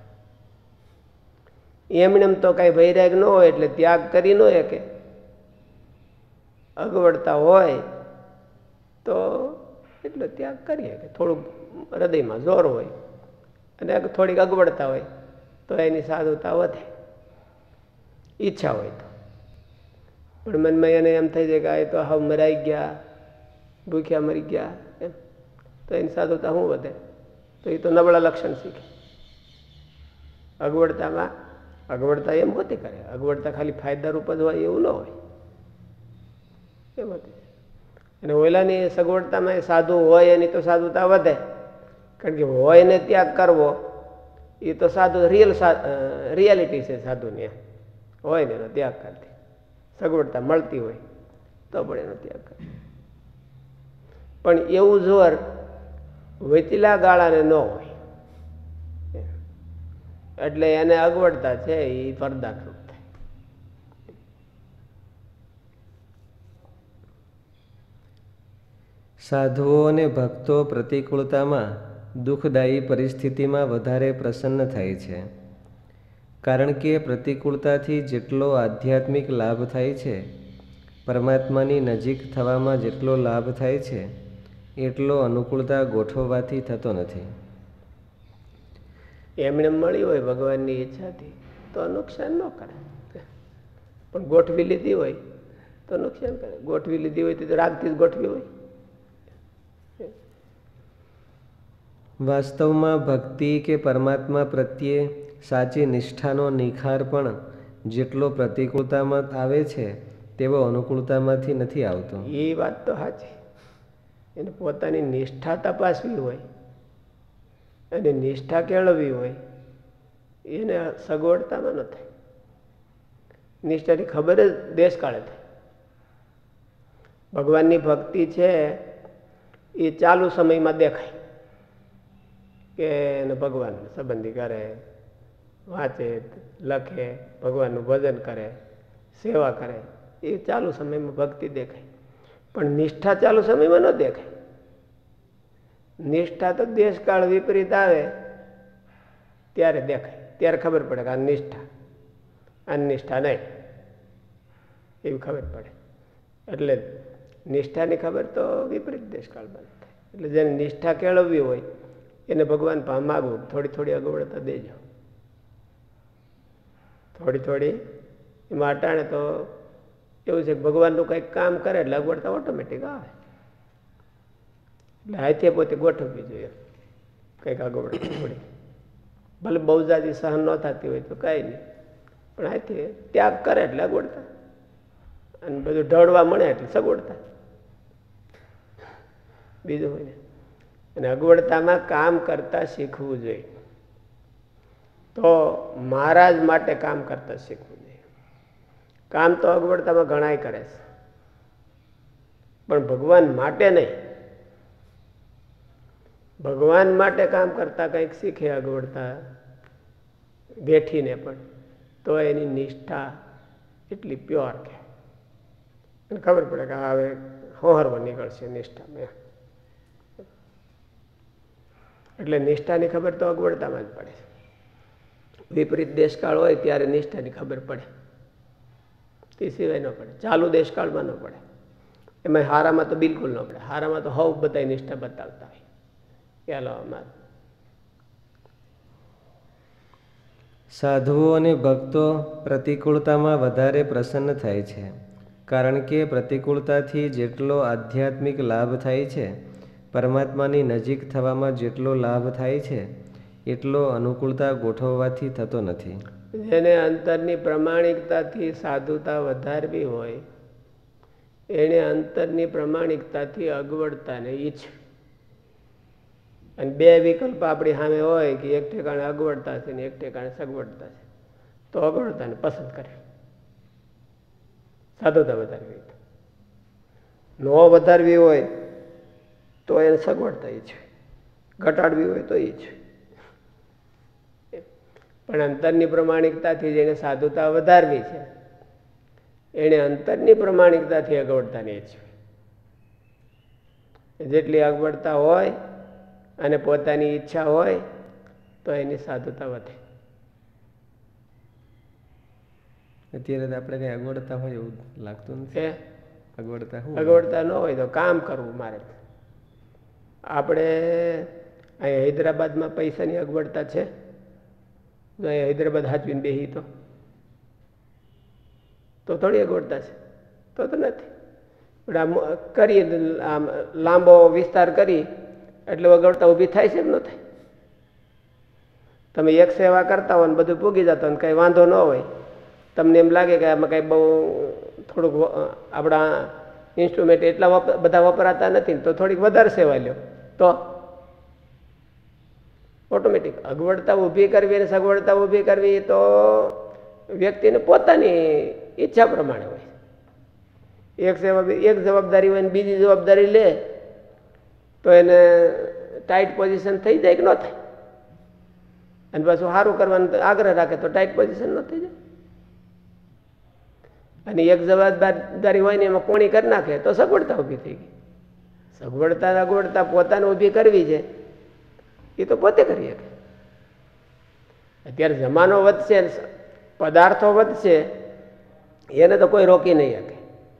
એમને એમ તો કાંઈ વૈરાગ ન હોય એટલે ત્યાગ કરી ન શકે. અગવડતા હોય તો એટલો ત્યાગ કરીએ કે થોડુંક હૃદયમાં જોર હોય અને થોડીક અગવડતા હોય તો એની સાધુતા વધે, ઈચ્છા હોય તો. પણ મનમાં એને એમ થઈ જાય કે આ તો હાવ મરાઈ ગયા, ભૂખ્યા મરી ગયા એમ, તો એની સાધુતા શું વધે? તો એ તો નબળા લક્ષણ શીખે. અગવડતામાં અગવડતા એમ હોતી કરે, અગવડતા ખાલી ફાયદારૂપ જ હોય એવું ન હોય એમ હતી. અને ઓલાની સગવડતામાં સાધુ હોય એની તો સાધુતા વધે, કારણ કે હોય ને ત્યાગ કરવો એ તો સાધુ રિયલ રિયાલિટી છે સાધુની. હોય ને એનો ત્યાગ કરતી, સગવડતા મળતી હોય તો પણ એનો ત્યાગ કરે. પણ એવું જોર વચલા ગાળાને ન હોય એટલે એને અગવડતા છે એ વરદાનરૂપ થાય. સાધુઓ અને ભક્તો પ્રતિકૂળતામાં દુઃખદાયી પરિસ્થિતિમાં વધારે પ્રસન્ન થાય છે, કારણ કે પ્રતિકૂળતાથી જેટલો આધ્યાત્મિક લાભ થાય છે, પરમાત્માની નજીક થવામાં જેટલો લાભ થાય છે, એટલો અનુકૂળતા ગોઠવવાથી થતો નથી. એમને મળી હોય ભગવાનની ઈચ્છાથી તો નુકસાન ન કરે, પણ ગોઠવી લીધી હોય તો નુકસાન કરે. ગોઠવી લીધી હોય તો રાગથી જ ગોઠવી હોય. વાસ્તવમાં ભક્તિ કે પરમાત્મા પ્રત્યે સાચી નિષ્ઠાનો નિખાર પણ જેટલો પ્રતિકૂળતામાં આવે છે તેવો અનુકૂળતામાંથી નથી આવતો. એ વાત તો સાચી. એને પોતાની નિષ્ઠા તપાસવી હોય અને નિષ્ઠા કેળવવી હોય એને સગવડતામાં ન થાય. નિષ્ઠાની ખબર જ દેશકાળે થાય. ભગવાનની ભક્તિ છે એ ચાલુ સમયમાં દેખાય કે એને ભગવાન સંબંધી કરે, વાંચે, લખે, ભગવાનનું ભજન કરે, સેવા કરે, એ ચાલુ સમયમાં ભક્તિ દેખાય. પણ નિષ્ઠા ચાલુ સમયમાં ન દેખાય. નિષ્ઠા તો દેશકાળ વિપરીત આવે ત્યારે દેખાય, ત્યારે ખબર પડે કે આ નિષ્ઠા, આ નિષ્ઠા નહીં, એવી ખબર પડે. એટલે નિષ્ઠાની ખબર તો વિપરીત દેશકાળમાં થાય. એટલે જેને નિષ્ઠા કેળવવી હોય એને ભગવાન પાસે માગવું, થોડી થોડી અગવડતા દેજો, થોડી થોડી. એમાં અટાણે તો એવું છે કે ભગવાનનું કંઈક કામ કરે એટલે અગવડતા ઓટોમેટિક આવે. એટલે હાથે પોતે ગોઠવવી જોઈએ કંઈક અગવડતા થોડી. ભલે બહુ જાજી સહન ન થતી હોય તો કાંઈ નહીં, પણ હાથે ત્યાગ કરે એટલે અગવડતા, અને બધું ઢળવા મળે એટલે સગવડતા. બીજું હોય ને. અને અગવડતામાં કામ કરતા શીખવું જોઈએ. તો મહારાજ માટે કામ કરતા શીખવું જોઈએ. કામ તો અગવડતામાં ઘણાય કરે છે, પણ ભગવાન માટે નહીં. ભગવાન માટે કામ કરતા કંઈક શીખે અગવડતા બેઠીને પણ, તો એની નિષ્ઠા એટલી પ્યોર કે ખબર પડે કે હવે હોહરવા નીકળશે નિષ્ઠામાં. એટલે નિષ્ઠાની ખબર તો અગવડતામાં જ પડે. વિપરીત દેશકાળ હોય ત્યારે નિષ્ઠાની ખબર પડે, તે સિવાય ન પડે. ચાલુ દેશકાળમાં ન પડે. એમાં હારામાં તો બિલકુલ ન પડે. હારામાં તો હવ બધા નિષ્ઠા બતાવતા હોય. ચાલો અમારે સાધુઓ અને ભક્તો પ્રતિકૂળતામાં વધારે પ્રસન્ન થાય છે, કારણ કે પ્રતિકૂળતાથી જેટલો આધ્યાત્મિક લાભ થાય છે, પરમાત્માની નજીક થવામાં જેટલો લાભ થાય છે, એટલો અનુકૂળતા ગોઠવવાથી થતો નથી. જેને અંતરની પ્રમાણિકતાથી સાધુતા વધારવી હોય એને અંતરની પ્રમાણિકતાથી અગવડતાને ઈચ્છે. અને બે વિકલ્પ આપણી સામે હોય કે એક ઠેકાણે અગવડતા છે ને એક ઠેકાણે સગવડતા છે, તો અગવડતાને પસંદ કરે. સાધુતા વધારવી હોય, ન વધારવી હોય તો એને સગવડતા ઈચ્છે, ઘટાડવી હોય તો ઈચ્છે. પણ અંતરની પ્રમાણિકતાથી જેને સાધુતા વધારવી છે એને અંતરની પ્રમાણિકતાથી અગવડતાને ઈચ્છે. જેટલી અગવડતા હોય અને પોતાની ઈચ્છા હોય તો એની સાધુતા વધે. અત્યારે આપણે કઈ અગવડતા હોય એવું લાગતું નથી. અગવડતા અગવડતા ન હોય તો કામ કરવું મારે. આપણે અહીં હૈદરાબાદમાં પૈસાની અગવડતા છે, તો અહીં હૈદરાબાદ હાચવીને બેસી તો તો થોડી અગવડતા છે, તો તો નથી. પણ આમ કરીએ આમ લાંબો વિસ્તાર કરી એટલે અગવડતા ઊભી થાય છે એમ ન થાય. તમે એક સેવા કરતા હોય ને બધું પૂગી જતા હોય કંઈ વાંધો ન હોય, તમને એમ લાગે કે આમાં કંઈ બહુ થોડુંક આપણા ઇન્સ્ટ્રુમેન્ટ એટલા બધા વપરાતા નથી તો થોડીક વધારે સેવા લ્યો તો ઓટોમેટિક. અગવડતા ઊભી કરવી અને સગવડતા ઊભી કરવી તો વ્યક્તિને પોતાની ઈચ્છા પ્રમાણે હોય. એક સેવા એક જવાબદારી હોય ને બીજી જવાબદારી લે તો એને ટાઈટ પોઝિશન થઈ જાય કે ન થાય, અને પાછું સારું કરવાનું આગ્રહ રાખે તો ટાઈટ પોઝિશન ન થઈ જાય. અને એક જવાબદારી હોય ને એમાં કોણી કરી નાખે તો સગવડતા ઊભી થઈ ગઈ. સગવડતા અગવડતા પોતાને ઊભી કરવી છે એ તો પોતે કરી શકે. અત્યારે જમાનો વધશે, પદાર્થો વધશે, એને તો કોઈ રોકી નહીં શકે.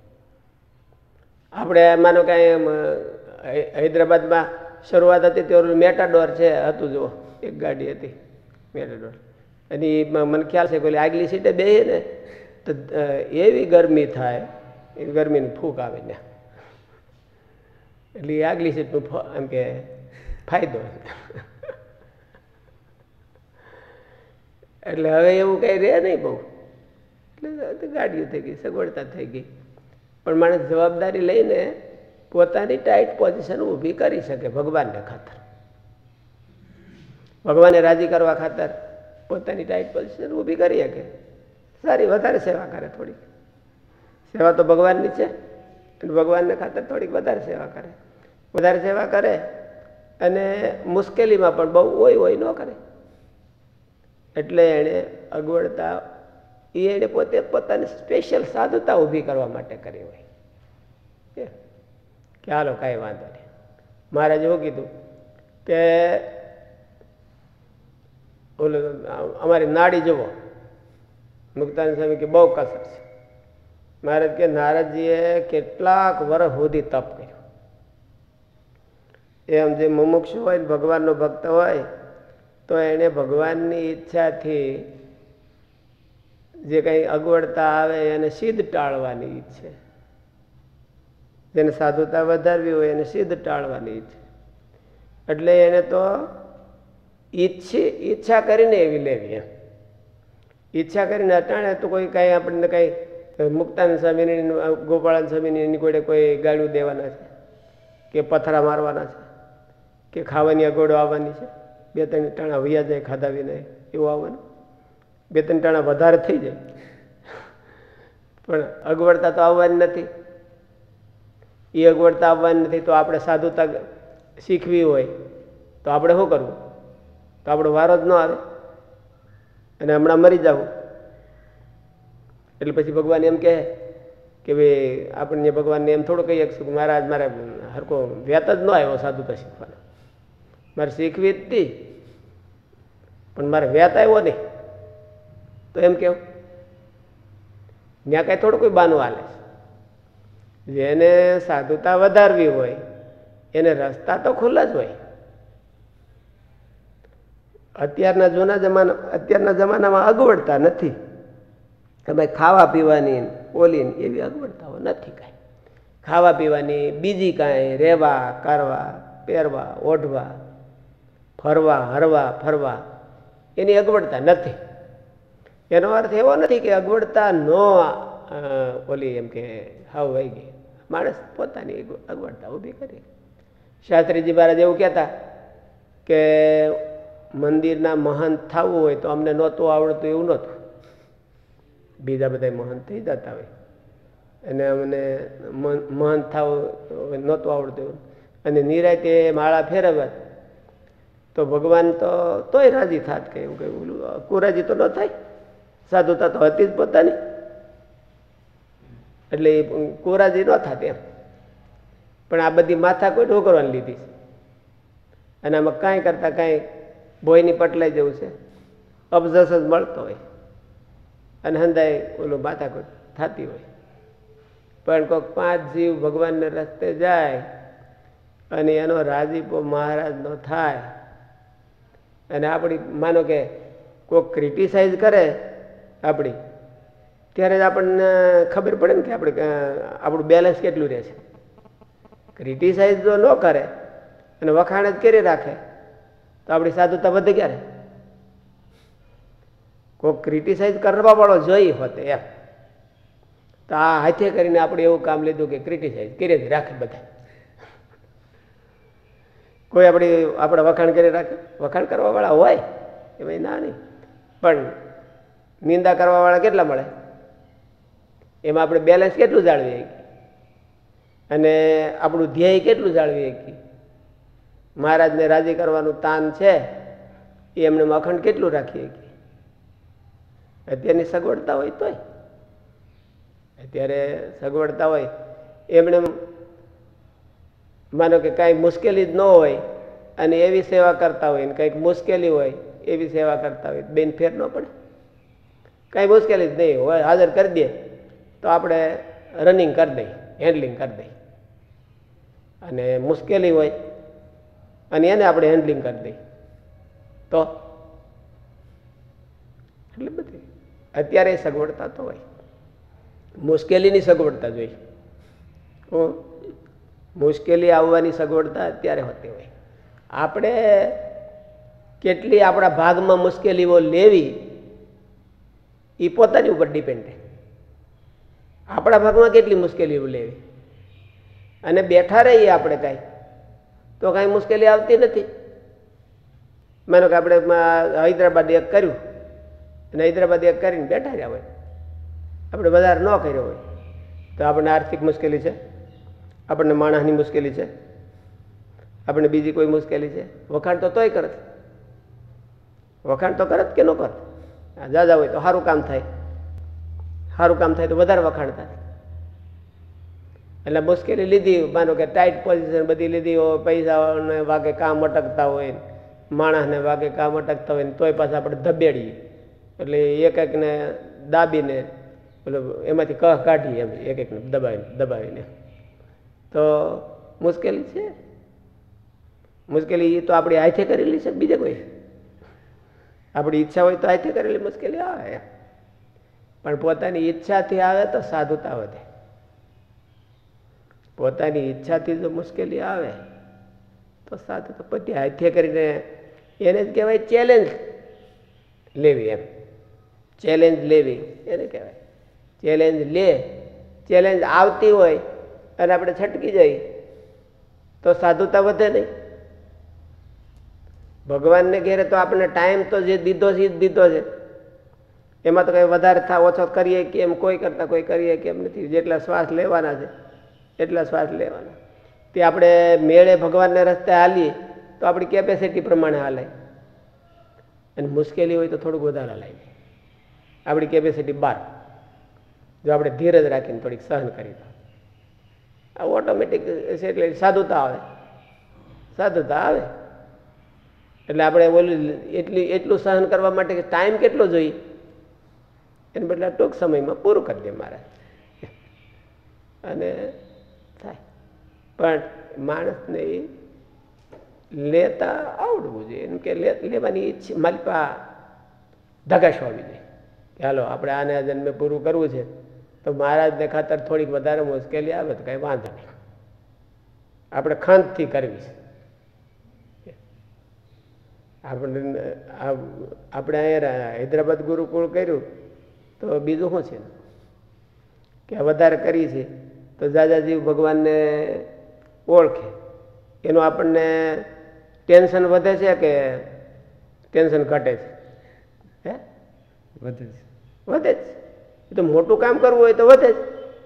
આપણે માનો કાંઈ હૈદરાબાદમાં શરૂઆત હતી તો મેટાડોર છે હતું, જુઓ એક ગાડી હતી મેટાડોર, અને મને ખ્યાલ છે કે આગલી સીટે બેસીએ ને તો એવી ગરમી થાય, એ ગરમીનું ફૂંક આવે ને, એટલે આગલી સીટનું એમ કે ફાયદો. એટલે હવે એવું કંઈ રહે નહીં બહુ, એટલે ગાડીઓ થઈ ગઈ, સગવડતા થઈ ગઈ. પણ માણસ જવાબદારી લઈને પોતાની ટાઈટ પોઝિશન ઊભી કરી શકે ભગવાનને ખાતર, ભગવાનને રાજી કરવા ખાતર પોતાની ટાઈટ પોઝિશન ઊભી કરી શકે. સારી વધારે સેવા કરે, થોડીક સેવા તો ભગવાનની છે, અને ભગવાનને ખાતર થોડીક વધારે સેવા કરે, વધારે સેવા કરે અને મુશ્કેલીમાં પણ બહુ હોય હોય ન કરે. એટલે એણે અગવડતા એ એને પોતે પોતાની સ્પેશિયલ સાધુતા ઊભી કરવા માટે કરી હોય કે હાલો કાંઈ વાંધો નહીં. મહારાજ એવું કીધું કે ઓલું અમારી નાડી જુઓ, મુક્તાનંદ સ્વામી કે બહુ કસર છે. મહારાજ કે નારદજીએ કેટલાક વર્ષ સુધી તપ કર્યું. એમ જે મુમુક્ષુ હોય ને ભગવાનનો ભક્ત હોય તો એને ભગવાનની ઈચ્છાથી જે કંઈ અગવડતા આવે એને સિદ્ધ ટાળવાની ઈચ્છે, જેને સાધુતા વધારવી હોય એને સિદ્ધ ટાળવાની ઈચ્છે. એટલે એને તો ઈચ્છી ઈચ્છા કરીને એવી લેવી, એમ ઈચ્છા કરીને અટાણે તો કોઈ કાંઈ આપણને કાંઈ મુક્તાનંદ સ્વામીની ગોપાળાનંદ સ્વામીની એની કોઈ કોઈ ગાળું દેવાના છે કે પથરા મારવાના છે કે ખાવાની અગવડો આવવાની છે, બે ત્રણ ટાણા વૈયા જાય ખાધા વિના એવું આવવાનું, બે ત્રણ ટાણા વધારે થઈ જાય, પણ અગવડતા તો આવવાની નથી. એ અગવડતા આવવાની નથી તો આપણે સાધુતા શીખવી હોય તો આપણે શું કરવું? તો આપણો વારો જ ન આવે અને હમણાં મરી જવું. એટલે પછી ભગવાન એમ કહે કે ભાઈ આપણને ભગવાનને એમ થોડું કહીએ કે મારા આજ મારે હરકો વ્યાત જ ન આવ્યો સાધુતા શીખવાનો, મારે શીખવી જ હતી પણ મારે વ્યાત આવ્યો નહીં, તો એમ કેવું ત્યાં કાંઈ થોડું કોઈ બાનું હાલે છે. જેને સાધુતા વધારવી હોય એને રસ્તા તો ખુલ્લા જ હોય. અત્યારના જૂના જમાના અત્યારના જમાનામાં અગવડતા નથી, તમે ખાવા પીવાની ઓલી એવી અગવડતાઓ નથી કાંઈ. ખાવા પીવાની બીજી કાંઈ રહેવા કરવા પહેરવા ઓઢવા ફરવા હરવા ફરવા એની અગવડતા નથી. એનો અર્થ એવો નથી કે અગવડતા ન ઓલી એમ કે હાવ વહી ગઈ, માણસ પોતાની અગવડતા ઊભી કરી. શાસ્ત્રીજી મહારાજ એવું કહેતા કે મંદિરના મહંત થવું હોય તો અમને નહોતું આવડતું એવું નહોતું, બીજા બધા મહંત થઈ જતા હોય અને અમને મહંત થવું નહોતું આવડતું એવું, અને નિરાતે માળા ફેરવ્યા તો ભગવાન તો તોય રાજી થાત કે એવું કઈ કુરાજી તો ન થાય, સાધુતા તો હતી જ પોતાની, એટલે કુરાજી ન થાત એમ. પણ આ બધી માથાકૂટ શું કરવાની લીધી છે? અને આમાં કાંઈ કરતાં કાંઈ ભોયની પટલાઈ જવું છે, અબજસ જ મળતો હોય અને હંદાય ઓલું માથાકૂટ થતી હોય. પણ કોઈક પાંચ જીવ ભગવાનને રસ્તે જાય અને એનો રાજીપો મહારાજનો થાય અને આપણી માનો કે કોઈક ક્રિટિસાઇઝ કરે આપણી, ત્યારે જ આપણને ખબર પડે ને કે આપણે આપણું બેલેન્સ કેટલું રહે છે. ક્રિટિસાઇઝ જો ન કરે અને વખાણ જ કરી રાખે તો આપણી સાધુતા વધે ક્યારે? કોઈ ક્રિટિસાઇઝ કરવા વાળો જોઈ હોતે એમ. તો આ હાથે કરીને આપણે એવું કામ લીધું કે ક્રિટિસાઇઝ કરી જ રાખે બધા. કોઈ આપણી આપણે વખાણ કરી રાખે? વખાણ કરવા વાળા હોય એ ભાઈ ના નહીં, પણ નિંદા કરવા વાળા કેટલા મળે? એમાં આપણે બેલેન્સ કેટલું જાળવી શકીએ અને આપણું ધ્યેય કેટલું જાળવી શકીએ? મહારાજને રાજી કરવાનું તાન છે એ એમને અખંડ કેટલું રાખી શકીએ? અત્યારની સગવડતા હોય તોય, અત્યારે સગવડતા હોય એમને માનો કે કાંઈ મુશ્કેલી જ ન હોય અને એવી સેવા કરતા હોય ને કંઈક મુશ્કેલી હોય એવી સેવા કરતા હોય, બેન ફેર ન પડે? કાંઈ મુશ્કેલી જ નહીં હોય, હાજર કરી દે તો આપણે રનિંગ કરી દઈએ, હેન્ડલિંગ કરી દઈએ. અને મુશ્કેલી હોય અને એને આપણે હેન્ડલિંગ કરી દઈએ તો એટલે બધી અત્યારે સગવડતા તો હોય, મુશ્કેલીની સગવડતા જોઈએ. મુશ્કેલી આવવાની સગવડતા અત્યારે હોતી હોય. આપણે કેટલી આપણા ભાગમાં મુશ્કેલીઓ લેવી એ પોતાની ઉપર ડિપેન્ડ છે. આપણા ભાગમાં કેટલી મુશ્કેલીઓ લેવી અને બેઠા રહીએ આપણે કાંઈ તો કાંઈ મુશ્કેલી આવતી નથી. માનો કે આપણે હૈદરાબાદ એક કર્યું અને હૈદરાબાદ એક કરીને બેઠા રહ્યા હોય, આપણે વધારે ન કર્યો હોય તો આપણને આર્થિક મુશ્કેલી છે, આપણને માણસની મુશ્કેલી છે, આપણને બીજી કોઈ મુશ્કેલી છે. વખાણ તો તોય કરત, વખાણ તો કરત કે ન કરત? જાજા હોય તો સારું કામ થાય, સારું કામ થાય તો વધારે વખાણ થાય. એટલે મુશ્કેલી લીધી, માનો કે ટાઈટ પોઝિશન બધી લીધી હોય, પૈસાને વાગે કામ અટકતા હોય, માણસને વાગે કામ અટકતા હોય ને તોય પાછા આપણે ધબેડીએ એટલે એક એકને દાબીને એટલે એમાંથી કહ કાઢીએ એમ એક એકને દબાવીને દબાવીને તો મુશ્કેલી છે. મુશ્કેલી તો આપણી હાથે કરેલી છે, બીજે કોઈ આપણી ઈચ્છા હોય તો હાથે કરેલી મુશ્કેલી આવે, પણ પોતાની ઈચ્છાથી આવે તો સાધુતા વધે. પોતાની ઈચ્છાથી જો મુશ્કેલી આવે તો સાધુતા પછી હાથે કરીને એને જ કહેવાય ચેલેન્જ લેવી. એમ ચેલેન્જ લેવી એને કહેવાય. ચેલેન્જ લે, ચેલેન્જ આવતી હોય અને આપણે છટકી જઈએ તો સાધુતા વધે નહીં. ભગવાનને ઘેરે તો આપણે ટાઈમ તો જે દીધો છે એ જ દીધો છે, એમાં તો કંઈ વધારે થા ઓછો કરીએ કે એમ કોઈ કરતા કોઈ કરીએ કે એમ નથી. જેટલા શ્વાસ લેવાના છે એટલા શ્વાસ લેવાના. તે આપણે મેળે ભગવાનને રસ્તે હાલીએ તો આપણી કેપેસિટી પ્રમાણે હાલાય અને મુશ્કેલી હોય તો થોડુંક વધારે હાલાય. આપણી કેપેસિટી બાર જો આપણે ધીરજ રાખીને થોડીક સહન કરી તો આ ઓટોમેટિક છે. એટલે સાધુતા આવે, સાધુતા આવે એટલે આપણે બોલું એટલી એટલું સહન કરવા માટે ટાઈમ કેટલો જોઈએ એને બદલે ટૂંક સમયમાં પૂરું કરી દે મારે અને થાય. પણ માણસને લેતા આવડવું જોઈએ, એમ કે લેવાની ઈચ્છા માલિપા ધગાશ હોવી જોઈએ કે હાલો આપણે આને જન્મે પૂરું કરવું છે તો મહારાજને ખાતર થોડીક વધારે મુશ્કેલી આવે તો કાંઈ વાંધો નહીં, આપણે ખંતથી કરવી છે. આપણે આપણે અહીંયા હૈદરાબાદ ગુરુકુળ કર્યું તો બીજું શું છે કે વધારે કરી છે તો દાદાજી ભગવાનને ઓળખે, એનું આપણને ટેન્શન વધે છે કે ટેન્શન ઘટે છે? હે વધે છે, વધે જ. એ તો મોટું કામ કરવું હોય તો વધે જ.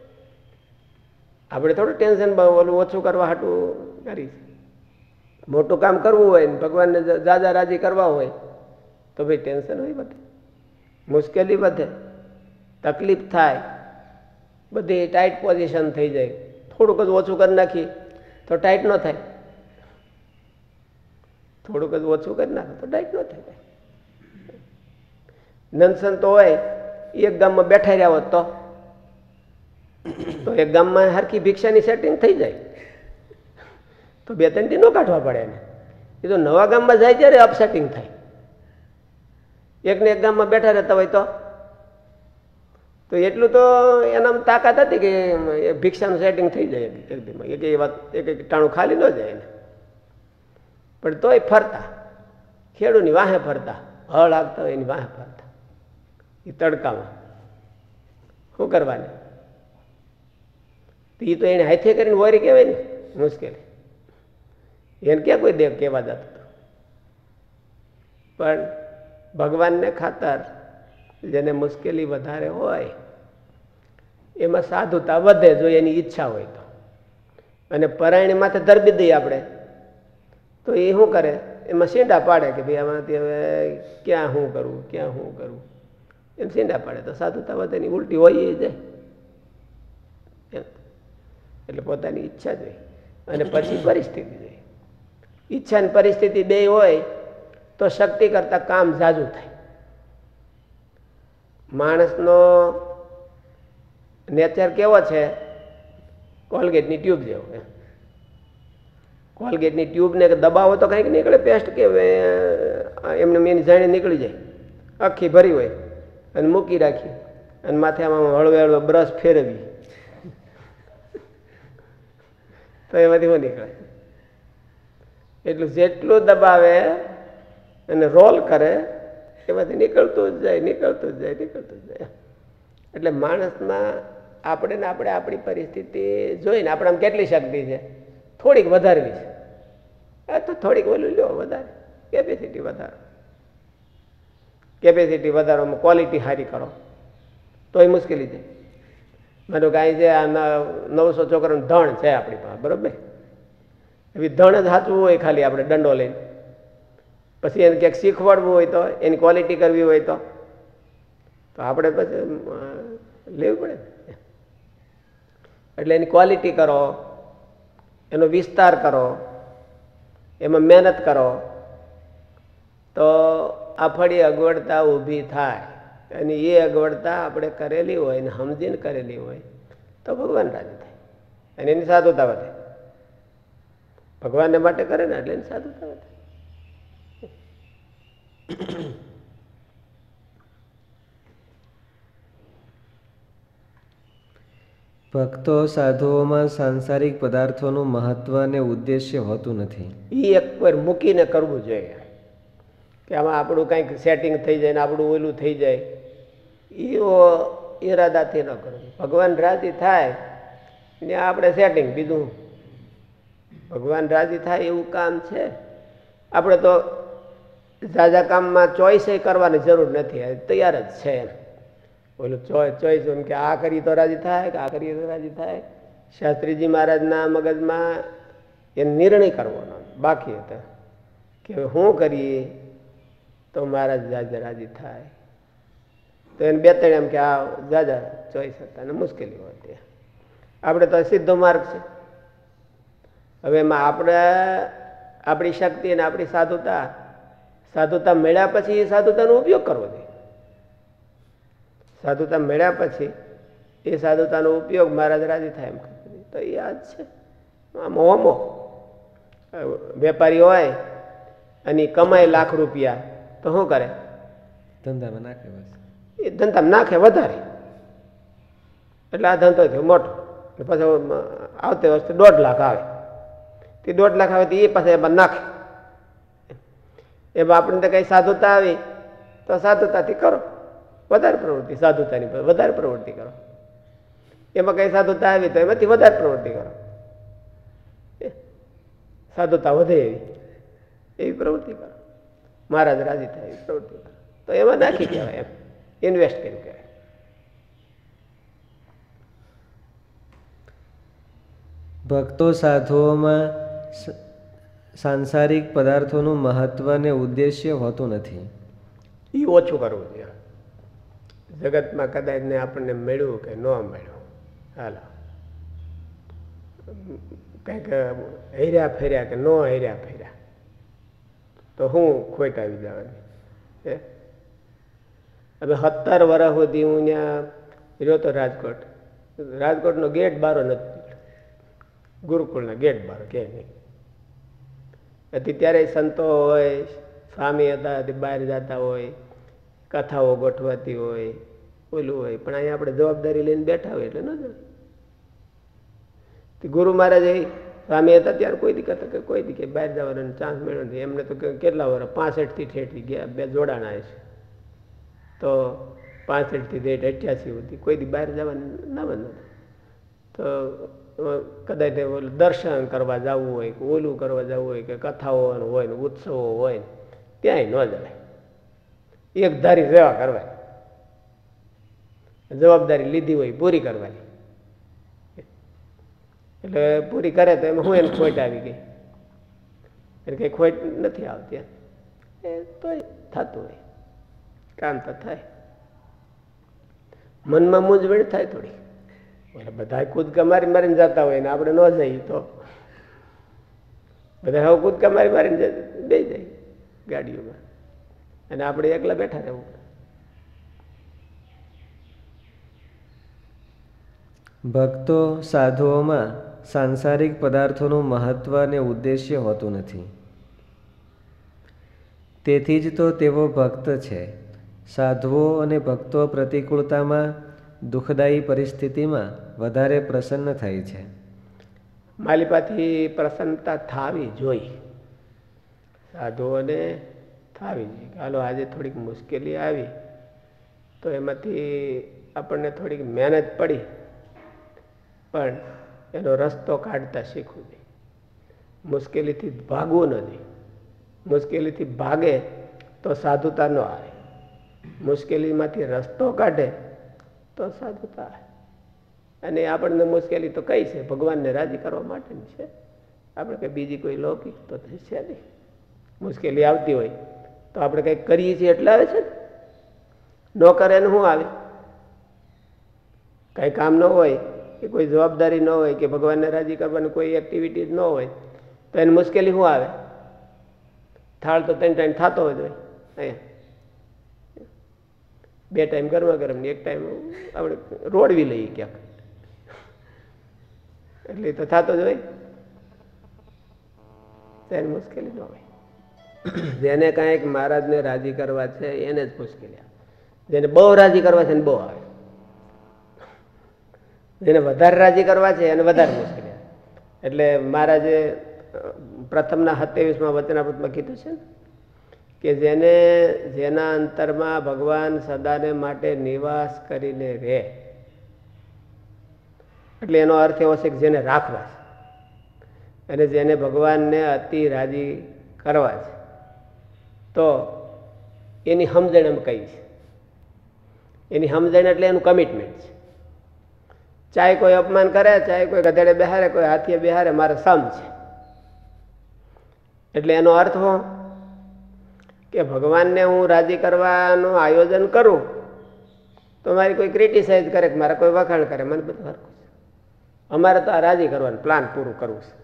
આપણે થોડું ટેન્શન ઓલું ઓછું કરવા હાટું કરી. મોટું કામ કરવું હોય ને ભગવાનને દાદા રાજી કરવા હોય તો ભાઈ ટેન્શન હોય વધે, મુશ્કેલી વધે, તકલીફ થાય, બધી ટાઈટ પોઝિશન થઈ જાય. થોડુંક જ ઓછું કરી નાખી તો ટાઈટ ન થાય, થોડુંક જ ઓછું કરી નાખો તો ટાઈટ ન થાય. નંદસન તો હોય એક ગામમાં બેઠા રહ્યા હોત તો તો એક ગામમાં હરખી ભિક્ષાની સેટિંગ થઈ જાય તો બે ત્રણ દી ન કાઢવા પડે એને. એ તો નવા ગામમાં જાય ત્યારે અપસેટિંગ થાય. એકને એક ગામમાં બેઠા રહેતા હોય તો તો એટલું તો એનામાં તાકાત હતી કે ભિક્ષાનું સેટિંગ થઈ જાય એક દીમાં, એક વાત એક એક ટાણું ખાલી ન જાય એને. પણ તોય ફરતા, ખેડૂની વાહે ફરતા, હળ હાંકતા હોય એની વાહે ફરતા એ તડકામાં શું કરવાની? એ તો એને હાથે કરીને વોરી કહેવાય ને મુશ્કેલી, એને ક્યાં કોઈ દેવ કહેવા જતું હતું. પણ ભગવાનને ખાતર જેને મુશ્કેલી વધારે હોય એમાં સાધુતા વધે જો એની ઈચ્છા હોય તો. અને પરાયણી માથે ધરબી દઈએ આપણે તો એ શું કરે? એમાં સીંડા પાડે કે ભાઈ આમાંથી હવે ક્યાં શું કરવું, ક્યાં શું કરવું, એમ સીંડા પાડે તો સાધુતા વધે. એની ઉલટી હોય એ જાય એમ. એટલે પોતાની ઈચ્છા જ હોય અને પછી પરિસ્થિતિ જોઈએ. ઈચ્છા અને પરિસ્થિતિ બે હોય તો શક્તિ કરતા કામ ઝાઝું થાય. માણસનો નેચર કેવો છે? કોલગેટની ટ્યુબ જેવો. કોલગેટની ટ્યુબને દબાવો તો કંઈક નીકળે, પેસ્ટ કે એમને મેં જાણે નીકળી જાય. આખી ભરી હોય અને મૂકી રાખી અને માથે આમાં હળવે હળવે બ્રશ ફેરવી તો એમાંથી શું નીકળે? એટલું જેટલું દબાવે અને રોલ કરે એમાંથી નીકળતું જ જાય, નીકળતું જ જાય, નીકળતું જ જાય. એટલે માણસમાં આપણે ને આપણે આપણી પરિસ્થિતિ જોઈને આપણામાં કેટલી શક્તિ છે થોડીક વધારવી છે. આ તો થોડીક ઓલું લો વધારે, કેપેસિટી વધારો. કેપેસિટી વધારોમાં ક્વોલિટી સારી કરો તોય મુશ્કેલી છે. માનું કાંઈ છે આ નવસો છોકરાનું ધણ છે આપણી પાસે, બરોબર? એવી ધણ જ સાચવું હોય ખાલી આપણે દંડો લઈને, પછી એને ક્યાંક શીખવાડવું હોય તો એની ક્વોલિટી કરવી હોય તો તો આપણે પછી લેવું પડે. એટલે એની ક્વોલિટી કરો, એનો વિસ્તાર કરો, એમાં મહેનત કરો તો આફળી અગવડતા ઊભી થાય. અને એ અગવડતા આપણે કરેલી હોય ને સમજીને કરેલી હોય તો ભગવાન રાજી થાય અને એની સાધુતા વધે. ભગવાનને માટે કરે ને એટલે એની સાધુતા વધે. ભક્તો સાધુઓમાં સાંસારિક પદાર્થોનું મહત્વ અને ઉદ્દેશ્ય હોતું નથી. એ એક વાર મૂકીને કરવું જોઈએ કે આમાં આપણું કંઈક સેટિંગ થઈ જાય ને આપણું ઓલું થઈ જાય, એવો ઈરાદાથી ન કરવું. ભગવાન રાજી થાય ને આપણે સેટિંગ, બીજું ભગવાન રાજી થાય એવું કામ છે. આપણે તો ઝાઝા કામમાં ચોઈસ કરવાની જરૂર નથી, તૈયાર જ છે એમ. ઓલું ચોઈસ એમ કે આ કરીએ તો રાજી થાય કે આ કરીએ તો રાજી થાય. શાસ્ત્રીજી મહારાજના મગજમાં એ નિર્ણય કરવાનો બાકી હતો કે શું કરીએ તો મહારાજ જાજા રાજી થાય. તો એને બે ત્રણ એમ કે આ જાજા ચોઈસ હતા અને મુશ્કેલીઓ હતી. આપણે તો સીધો માર્ગ છે. હવે એમાં આપણે આપણી શક્તિ અને આપણી સાધુતા સાધુતા મળ્યા પછી એ સાધુતાનો ઉપયોગ કરવો જોઈએ. સાધુતા મળ્યા પછી એ સાધુતાનો ઉપયોગ મહારાજ રાજી થાય એમ તો એ આ જ છે. આમ હોમો વેપારી હોય અને કમાય લાખ રૂપિયા તો શું કરે? ધંધામાં નાખે. બસ એ ધંધામાં નાખે વધારે, એટલે આ ધંધો થયો મોટો. પછી આવતી વસ્તુ દોઢ લાખ આવે, તે દોઢ લાખ આવે તો એ પાસે એમાં નાખે. એમાં આપણને તો કઈ સાધુતા આવી તો સાધુતાથી કરો વધારે પ્રવૃત્તિ, સાધુતાની વધારે પ્રવૃત્તિ કરો. એમાં કઈ સાધુતા આવી તો એમાંથી વધારે પ્રવૃત્તિ કરો. સાધુતા વધે એવી એવી પ્રવૃત્તિ કરો, મહારાજ રાજી થાય એવી પ્રવૃત્તિ કરો તો એમાં નાખી કહેવાય, એમ ઇન્વેસ્ટ કર્યું કહેવાય. ભક્તો સાધુઓમાં સાંસારિક પદાર્થોનું મહત્વ અને ઉદ્દેશ્ય હોતું નથી. એ ઓછું કરવું જોઈએ. જગતમાં કદાચ ને આપણને મળ્યું કે ન મળ્યું, હાલો કંઈક હેર્યા ફેર્યા કે ન હેર્યા ફેર્યા તો શું ખોટ આવી જવાની હે? હવે સત્તર વર્ષ સુધી હું ત્યાં રહ્યો તો રાજકોટ. રાજકોટનો ગેટ બારો નથી, ગુરુકુળના ગેટ બારો કે નહીં. હતી ત્યારે સંતો હોય, સ્વામી હતા, બહાર જતા હોય, કથાઓ ગોઠવાતી હોય, ઓલું હોય, પણ અહીંયા આપણે જવાબદારી લઈને બેઠા હોય એટલે ન જાય. ગુરુ મહારાજ સ્વામી હતા ત્યારે કોઈ દી કથા કે કોઈ દી કે બહાર જવાનો ચાન્સ મળ્યો નથી. એમને તો કેટલા વર્ષ પાસઠ થી ઠેઠી ગયા, બે જોડાણા છે તો પાસઠ થી ઠેઠ અઠ્યાસી સુધી કોઈ દી બહાર જવાનું ના બંધ. તો કદાચ દર્શન કરવા જવું હોય કે ઓલું કરવા જવું હોય કે કથાઓ હોય ને ઉત્સવો હોય ને ત્યાંય ન જવાય. એક ધારી સેવા કરવાની, જવાબદારી લીધી હોય પૂરી કરવાની. એટલે પૂરી કરે તો એમાં હું એને ખોટ આવી ગઈ, એટલે કઈ ખોટ નથી આવતી. એ તો થતું હોય, કામ તો થાય. મનમાં મૂંઝવણ થાય થોડી. એટલે બધા કૂદકા મારી મારીને જતા હોય ને આપણે ન જઈએ તો બધા હવે કૂદકા મારી મારીને બે જાય ગાડીઓમાં અને આપણે એકલા બેઠા રહેવું. ભક્તો સાધુઓમાં સાંસારિક પદાર્થોનું મહત્વ અને ઉદ્દેશ્ય હોતું નથી. તેથી જ તો તેઓ ભક્ત છે. સાધુઓ અને ભક્તો પ્રતિકૂળતામાં, દુઃખદાયી પરિસ્થિતિમાં વધારે પ્રસન્ન થાય છે. માલિપાથી પ્રસન્નતા થાવી જોઈએ, સાધુઓને થાવી જોઈએ. હાલો આજે થોડીક મુશ્કેલી આવી તો એમાંથી આપણને થોડીક મહેનત પડી, પણ એનો રસ્તો કાઢતા શીખવું જોઈએ. મુશ્કેલીથી ભાગવું નથી. મુશ્કેલીથી ભાગે તો સાધુતા ન આવે. મુશ્કેલીમાંથી રસ્તો કાઢે તો સાધુતા આવે. અને આપણને મુશ્કેલી તો કઈ છે? ભગવાનને રાજી કરવા માટેની છે. આપણે કંઈ બીજી કોઈ લૌકિક તો છે નહીં. મુશ્કેલી આવતી હોય તો આપણે કંઈક કરીએ છીએ એટલે આવે છે ને. ન કરે ને શું આવે? કંઈ કામ ન હોય કે કોઈ જવાબદારી ન હોય કે ભગવાનને રાજી કરવાની કોઈ એક્ટિવિટી ન હોય તો એને મુશ્કેલી શું આવે? થાળ તો ત્રણ ટાઈમ થતો હોય જોઈએ. અહીંયા બે ટાઈમ ગરમા ગરમ ને એક ટાઈમ આપણે રોડવી લઈએ ક્યાંક, એટલે તો થતો જ હોય. તેને મુશ્કેલી ન હોય. જેને કાંઈક મહારાજને રાજી કરવા છે એને જ મુશ્કેલી આવે. જેને બહુ રાજી કરવા છે એને બહુ આવે. જેને વધારે રાજી કરવા છે એને વધારે મુશ્કેલી આવે. એટલે મહારાજે પ્રથમના સત્યાવીસમાં વચનામૃતમાં કીધું છે ને કે જેને જેના અંતરમાં ભગવાન સદાને માટે નિવાસ કરીને રહે, એટલે એનો અર્થ એવો છે કે જેને રાખવા છે અને જેને ભગવાનને અતિ રાજી કરવા છે તો એની સમજણ એમ કઈ છે. એની સમજણ એટલે એનું કમિટમેન્ટ છે. ચાહે કોઈ અપમાન કરે, ચાહે કોઈ ગધેડે બેહારે, કોઈ હાથીએ બેહારે, મારે સમ છે. એટલે એનો અર્થ હું કે ભગવાનને હું રાજી કરવાનું આયોજન કરું તો મારી કોઈ ક્રિટિસાઇઝ કરે કે મારે કોઈ વખાણ કરે, મને બધું હરખું છે. અમારે તો આ રાજી કરવાનું પ્લાન પૂરું કરવું છે.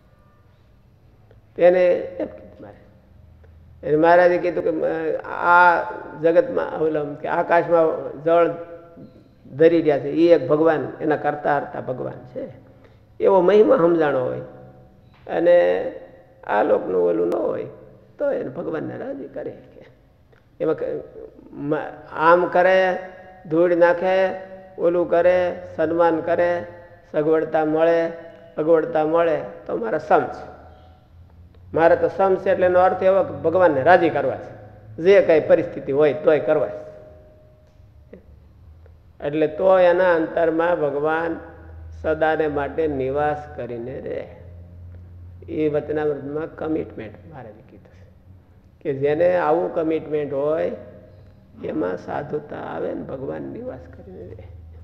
તેને એમ કીધું મારે એને મહારાજે કીધું કે આ જગતમાં ઓલમ કે આકાશમાં જળ ધરી રહ્યા છે એ એક ભગવાન, એના કરતા હરતા ભગવાન છે. એવો મહિમા સમજાણો હોય અને આ લોકનું ઓલું ન હોય તો એને ભગવાનને રાજી કરે. એમાં આમ કરે, ધૂળ નાખે, ઓલું કરે, સન્માન કરે, સગવડતા મળે, અગવડતા મળે તો મારા સમ છે. મારે તો સમ છે એટલે એનો અર્થ એવો કે ભગવાનને રાજી કરવા છે. જે કઈ પરિસ્થિતિ હોય તોય કરવા છે. એટલે તો એના અંતરમાં ભગવાન સદાને માટે નિવાસ કરીને રહે. એ વચનામૃતમાં કમિટમેન્ટ મારે કીધું છે કે જેને આવું કમિટમેન્ટ હોય એમાં સાધુતા આવે ને ભગવાન નિવાસ કરીને રહે.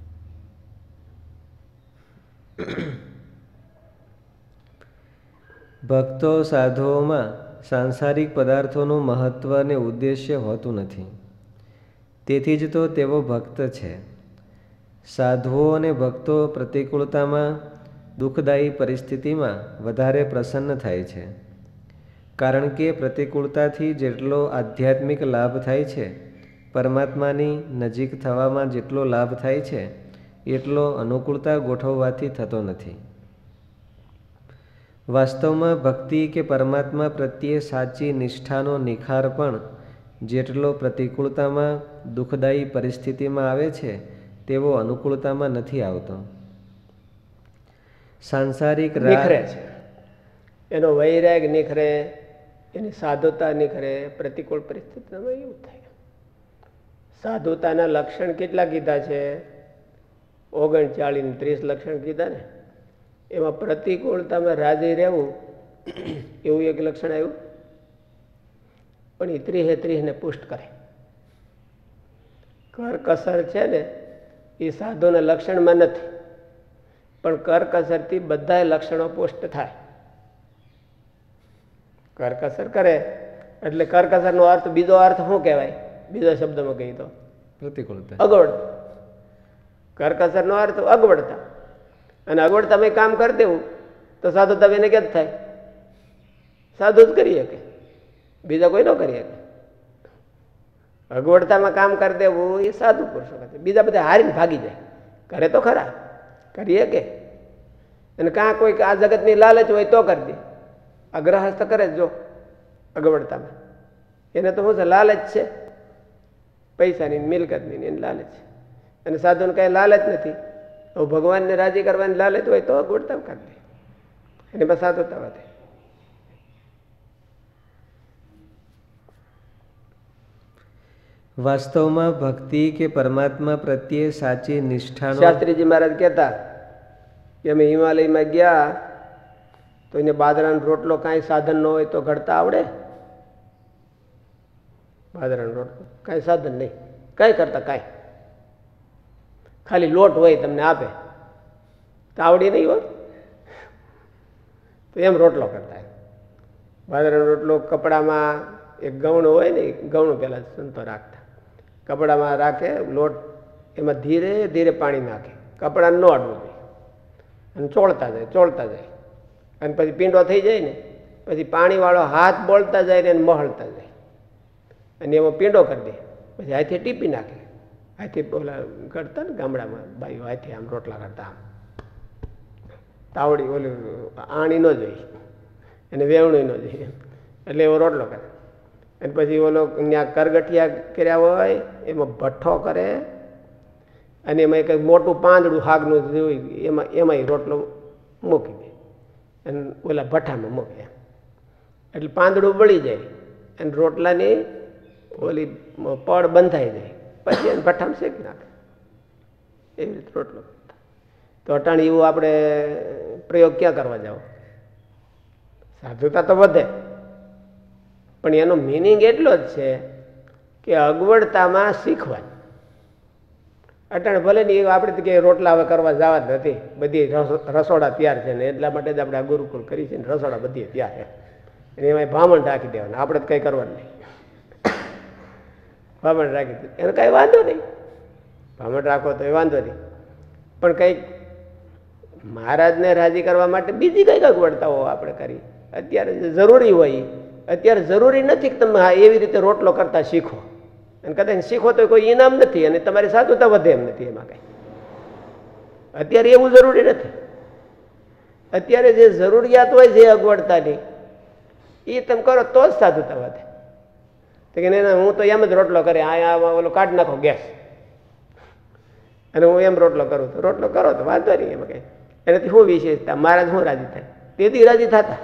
ભક્તો સાધુઓમાં સાંસારિક પદાર્થોનું મહત્વ અને ઉદ્દેશ્ય હોતું નથી. તેથી જ તો તેઓ ભક્ત છે. સાધુઓ અને ભક્તો પ્રતિકૂળતામાં, દુઃખદાયી પરિસ્થિતિમાં વધારે પ્રસન્ન થાય છે. કારણ કે પ્રતિકૂળતાથી જેટલો આધ્યાત્મિક લાભ થાય છે, પરમાત્માની નજીક થવામાં જેટલો લાભ થાય છે, એટલો અનુકૂળતા ગોઠવવાથી થતો નથી. વાસ્તવમાં ભક્તિ કે પરમાત્મા પ્રત્યે સાચી નિષ્ઠાનો નિખાર પણ જેટલો પ્રતિકૂળતામાં દુઃખદાયી પરિસ્થિતિમાં આવે છે, તેવો અનુકૂળતામાં નથી આવતો. સાંસારિક નિખરે છે, એનો વૈરાગ નિખરે, એની સાધુતા નિખરે. પ્રતિકૂળ પરિસ્થિતિમાં એવું થાય. સાધુતાના લક્ષણ કેટલા કીધા છે? ઓગણચાળીસ ત્રીસ લક્ષણ કીધા ને. એમાં પ્રતિકૂળતામાં રાજી રહેવું એવું એક લક્ષણ આવ્યું, પણ એ ત્રીસે ત્રીસને પુષ્ટ કરે. કરકસર છે ને એ સાધુના લક્ષણમાં નથી, પણ કરકસરથી બધા લક્ષણો પુષ્ટ થાય. કરકસર કરે એટલે કરકસરનો અર્થ, બીજો અર્થ શું કહેવાય? બીજો શબ્દમાં કહી તો પ્રતિકૂળતા, અગવડતા. કરકસરનો અર્થ અગવડતા, અને અગવડતામાં કામ કરી દેવું તો સાધુતા એને કે જ થાય. સાધુ જ કરી શકે, બીજા કોઈ ન કરી શકે. અગવડતામાં કામ કરી દેવું એ સાધુ પુરુષો કરે. બીજા બધા હારીને ભાગી જાય. કરે તો ખરા, કરી શકે. અને કાં કોઈ આ જગતની લાલચ હોય તો કરી દે. આ ગ્રહસ્થ કરે જો અગવડતામાં, એને તો શું છે? લાલચ છે, પૈસાની મિલકતની એની લાલચ છે. અને સાધુને કઈ લાલચ નથી. તો ભગવાનને રાજી કરવાની લાલચ હોય તો અગવડતા કરી દે, એની બસ સાધુતા વધે. વાસ્તવમાં ભક્તિ કે પરમાત્મા પ્રત્યે સાચી નિષ્ઠાનો, શાસ્ત્રીજી મહારાજ કહેતા કે અમે હિમાલયમાં ગયા તો એને બાજરાનો રોટલો કાંઈ સાધન ન હોય તો ઘડતા આવડે? બાજરાનો રોટલો કાંઈ સાધન નહીં, કાંઈ કરતા કાંઈ, ખાલી લોટ હોય તમને આપે તો આવડી નહીં હોય તો એમ રોટલો કરતા. બાજરાનો રોટલો કપડામાં એક ગવણું હોય ને, ગવણું પહેલાં સંતો રાખતા, કપડામાં રાખે લોટ, એમાં ધીરે ધીરે પાણી નાખે, કપડાને ન અડવું જોઈએ, અને ચોળતા જાય ચોળતા જાય. અને પછી પીંડો થઈ જાય ને પછી પાણીવાળો હાથ બોળતા જાય ને એને મહળતા જાય, અને એમાં પીંડો કરી દે. પછી હાથે ટીપી નાખે. હાથે ઓલા કરતા ને ગામડામાં બાઈઓ હાથે આમ રોટલા કરતા, આમ તાવડી ઓલી આણી ન જોઈ અને વેવણું ન જોઈએ, એટલે એવો રોટલો કરે. અને પછી ઓલો ત્યાં કરગઠિયા કર્યા હોય એમાં ભઠ્ઠો કરે, અને એમાં કંઈક મોટું પાંદડું હાગનું જોઈ એમાં એમાં રોટલો મૂકી દે અને ઓલા ભઠ્ઠામાં મૂકે. એટલે પાંદડું બળી જાય અને રોટલાની ઓલી પડ બંધાઈ જાય, પછી એને ભઠ્ઠામાં શેકી નાખે. એવી રીતે રોટલો. તો અટાણી એવું આપણે પ્રયોગ ક્યાં કરવા જાઓ? સાધુતા તો વધે, પણ એનો મિનિંગ એટલો જ છે કે અગવડતામાં શીખવાનું. અટાણે ભલે ને આપણે કે રોટલા હવે કરવા જવા જ નથી, બધી રસોડા તૈયાર છે ને એટલા માટે જ આપણે આ ગુરુકુળ કરી છે ને રસોડા બધી તૈયાર છે, અને એમાં ભામણ રાખી દેવાના, આપણે તો કંઈ કરવાનું નહીં. ભામણ રાખી દે એને કાંઈ વાંધો નહીં, ભામણ રાખો તો એ વાંધો નહીં. પણ કંઈક મહારાજને રાજી કરવા માટે બીજી કંઈક અગવડતાઓ આપણે કરી. અત્યારે જે જરૂરી હોય, અત્યારે જરૂરી નથી કે તમે હા એવી રીતે રોટલો કરતા શીખો, અને કદાચ શીખો તો કોઈ ઇનામ નથી અને તમારી સાધુતા વધે એમ નથી. એમાં કંઈ અત્યારે એવું જરૂરી નથી. અત્યારે જે જરૂરિયાત હોય છે અગવડતાની એ તમે કરો તો જ સાધુતા વધે. તો કે હું તો એમ જ રોટલો કરે, આ ઓલો કાઢી નાખો ગેસ, અને હું એમ રોટલો કરું તો રોટલો કરો તો વાંધો નહીં. એમાં કંઈ એનાથી શું વિશેષતા? મહારાજ શું રાજી થાય? તેથી રાજી થતા,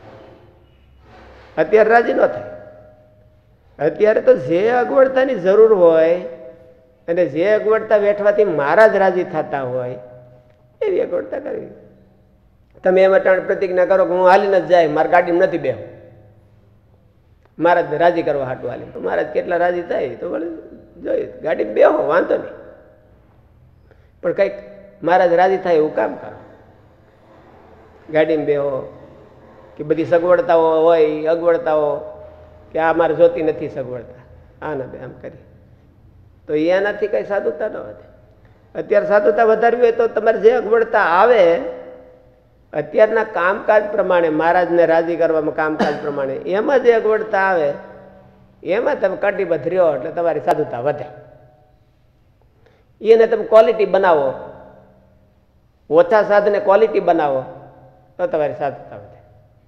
અત્યારે રાજી ન થાય. અત્યારે તો જે અગવડતાની જરૂર હોય અને જે અગવડતા વેઠવાથી મહારાજ રાજી થતા હોય એવી અગવડતા કરવી. તમે એમ અટાણ પ્રતિજ્ઞા કરો કે હું હાલીને જ જાય, મારા ગાડીમાં નથી બેહું, મહારાજને રાજી કરવા હાટું હાલી. મહારાજ કેટલા રાજી થાય તો વળી જોઈએ, ગાડીમાં બેહો વાંધો નહીં, પણ કંઈક મહારાજ રાજી થાય એવું કામ કરો. ગાડીમાં બેહો કે બધી સગવડતાઓ હોય, અગવડતાઓ કે આ મારે જોતી નથી સગવડતા, આ ના બે આમ કરી તો એનાથી કઈ સાધુતા ન વધે. અત્યારે સાધુતા વધારવી હોય તો તમારે જે અગવડતા આવે અત્યારના કામકાજ પ્રમાણે મહારાજને રાજી કરવામાં કામકાજ પ્રમાણે એમાં જે અગવડતા આવે એમાં તમે કટિબદ્ધ રહ્યો એટલે તમારી સાધુતા વધે. એને તમે ક્વોલિટી બનાવો, ઓછા સાધને ક્વોલિટી બનાવો તો તમારી સાધુતા વધે.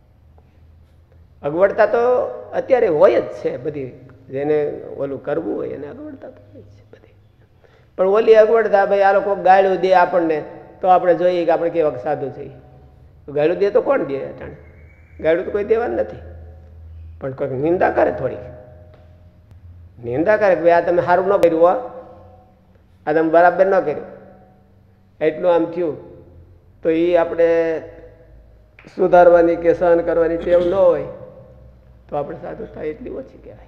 અગવડતા તો અત્યારે હોય જ છે બધી, જેને ઓલું કરવું હોય એને અગવડતા તો હોય જ છે બધી. પણ ઓલી અગવડતા ભાઈ આ લોકો ગાળ્યું દે આપણને તો આપણે જોઈએ કે આપણે કેવા સાધુ છીએ. ગાળ્યું દે તો કોણ દે? અટાણે ગાળ્યું તો કોઈ દેવાનું નથી, પણ કોઈક નિંદા કરે, થોડીક નિંદા કરે કે ભાઈ આ તમે સારું ન કર્યું, હો આ તમે બરાબર ન કર્યું, એટલું આમ થયું, તો એ આપણે સુધારવાની કે સહન કરવાની ટેવ ન હોય તો આપણે સાધુતા એટલી ઓછી કહેવાય.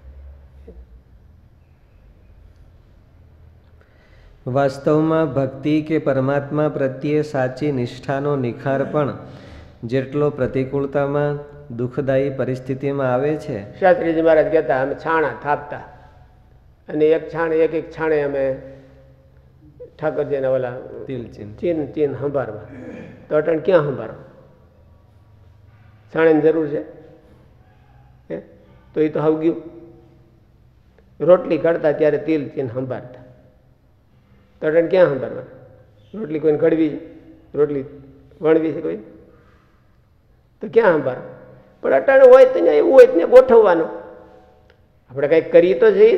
વાસ્તવમાં ભક્તિ કે પરમાત્મા પ્રત્યે સાચી નિષ્ઠાનો નિખાર પણ જેટલો પ્રતિકૂળતામાં દુઃખદાયી પરિસ્થિતિમાં આવે છે. શાસ્ત્રીજી મહારાજ કહેતા અમે છાણા થાપતા અને એક છાણ એક એક છાણે અમે ઠાકોરજીના ઓલા ચીન ચીન સંભાળવા, તો અટણ ક્યાં સંભાળવા? છાણાની જરૂર છે હે તો એ તો હવ ગયું. રોટલી ઘડતા ત્યારે તિલ ચીન સંભાળતા, તો અટણ ક્યાં સંભાળવા? રોટલી કોઈને ઘડવી, રોટલી વણવી છે કોઈ, તો ક્યાં સંભાળવા? પણ અટાણે હોય તો એવું હોય ત્યાં ગોઠવવાનું. આપણે કંઈક કરીએ તો જઈએ,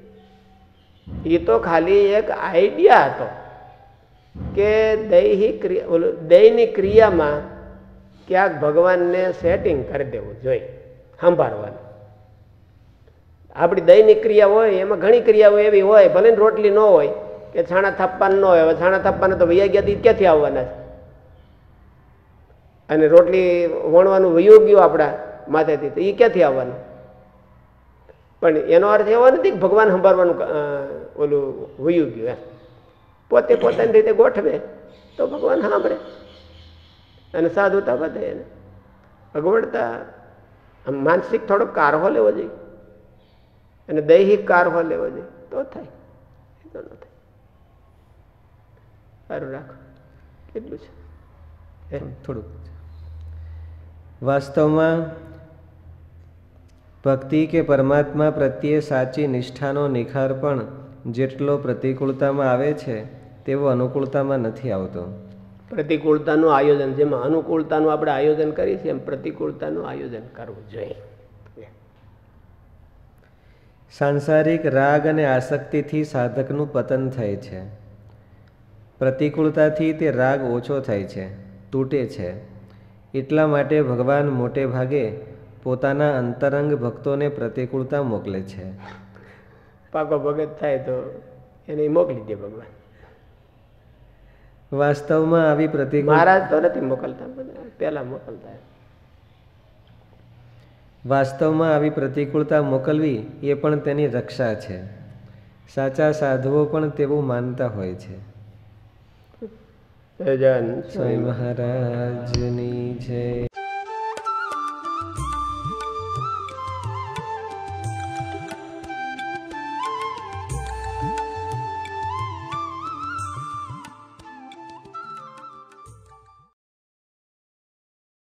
એ તો ખાલી એક આઈડિયા હતો કે દૈહિક ક્રિયા, ઓલું દૈનિક ક્રિયામાં ક્યાંક ભગવાનને સેટિંગ કરી દેવું જોઈએ, સંભાળવાનું. આપણી દૈનિક ક્રિયા હોય એમાં ઘણી ક્રિયાઓ એવી હોય, ભલે ને રોટલી ન હોય કે છાણા થાપવાનું ન હોય. હવે છાણા થાપવાના તો વૈયા ગયા ક્યાંથી આવવાના છે? અને રોટલી વણવાનું વયું ગયું આપણા માથેથી, તો એ ક્યાંથી આવવાનું? પણ એનો અર્થ એવો નથી કે ભગવાન સંભાળવાનું ઓલું વયું ગયું એમ. પોતે પોતાની રીતે ગોઠવે તો ભગવાન સાંભળે અને સાધુતા વધે. એને અગવડતા માનસિક થોડો કારહો લેવો જોઈએ અને દૈહિક કારહો લેવો જોઈએ તો થાય, એ તો ન થાય. સારું રાખો, કેટલું છે થોડુંક. વાસ્તવમાં ભક્તિ કે પરમાત્મા પ્રત્યે સાચી નિષ્ઠાનો નિખાર પણ જેટલો પ્રતિકૂળતામાં આવે છે તેવો અનુકૂળતામાં નથી આવતો. પ્રતિકૂળતાનું આયોજન, જેમાં અનુકૂળતાનું આપણે આયોજન કરીએ છીએ એમ પ્રતિકૂળતાનું આયોજન કરવું જોઈએ. સાંસારિક રાગ અને આસક્તિથી સાધકનું પતન થાય છે. પ્રતિકૂળતાથી તે રાગ ઓછો થાય છે, તૂટે છે. એટલા માટે ભગવાન મોટે ભાગે પોતાના અંતરંગ ભક્તોને પ્રતિકૂળતા મોકલે છે. પાકો ભગત થાય તો એને મોકલી દે ભગવાન. વાસ્તવમાં આવી પ્રતિકૂળ મહારાજ તો નથી મોકલતા, પેલા મોકલતા. વાસ્તવમાં આવી પ્રતિકૂળતા મોકલવી એ પણ તેની રક્ષા છે. સાચા સાધુઓ પણ તેવું માનતા હોય છે. જય જન સ્વામી મહારાજની જય.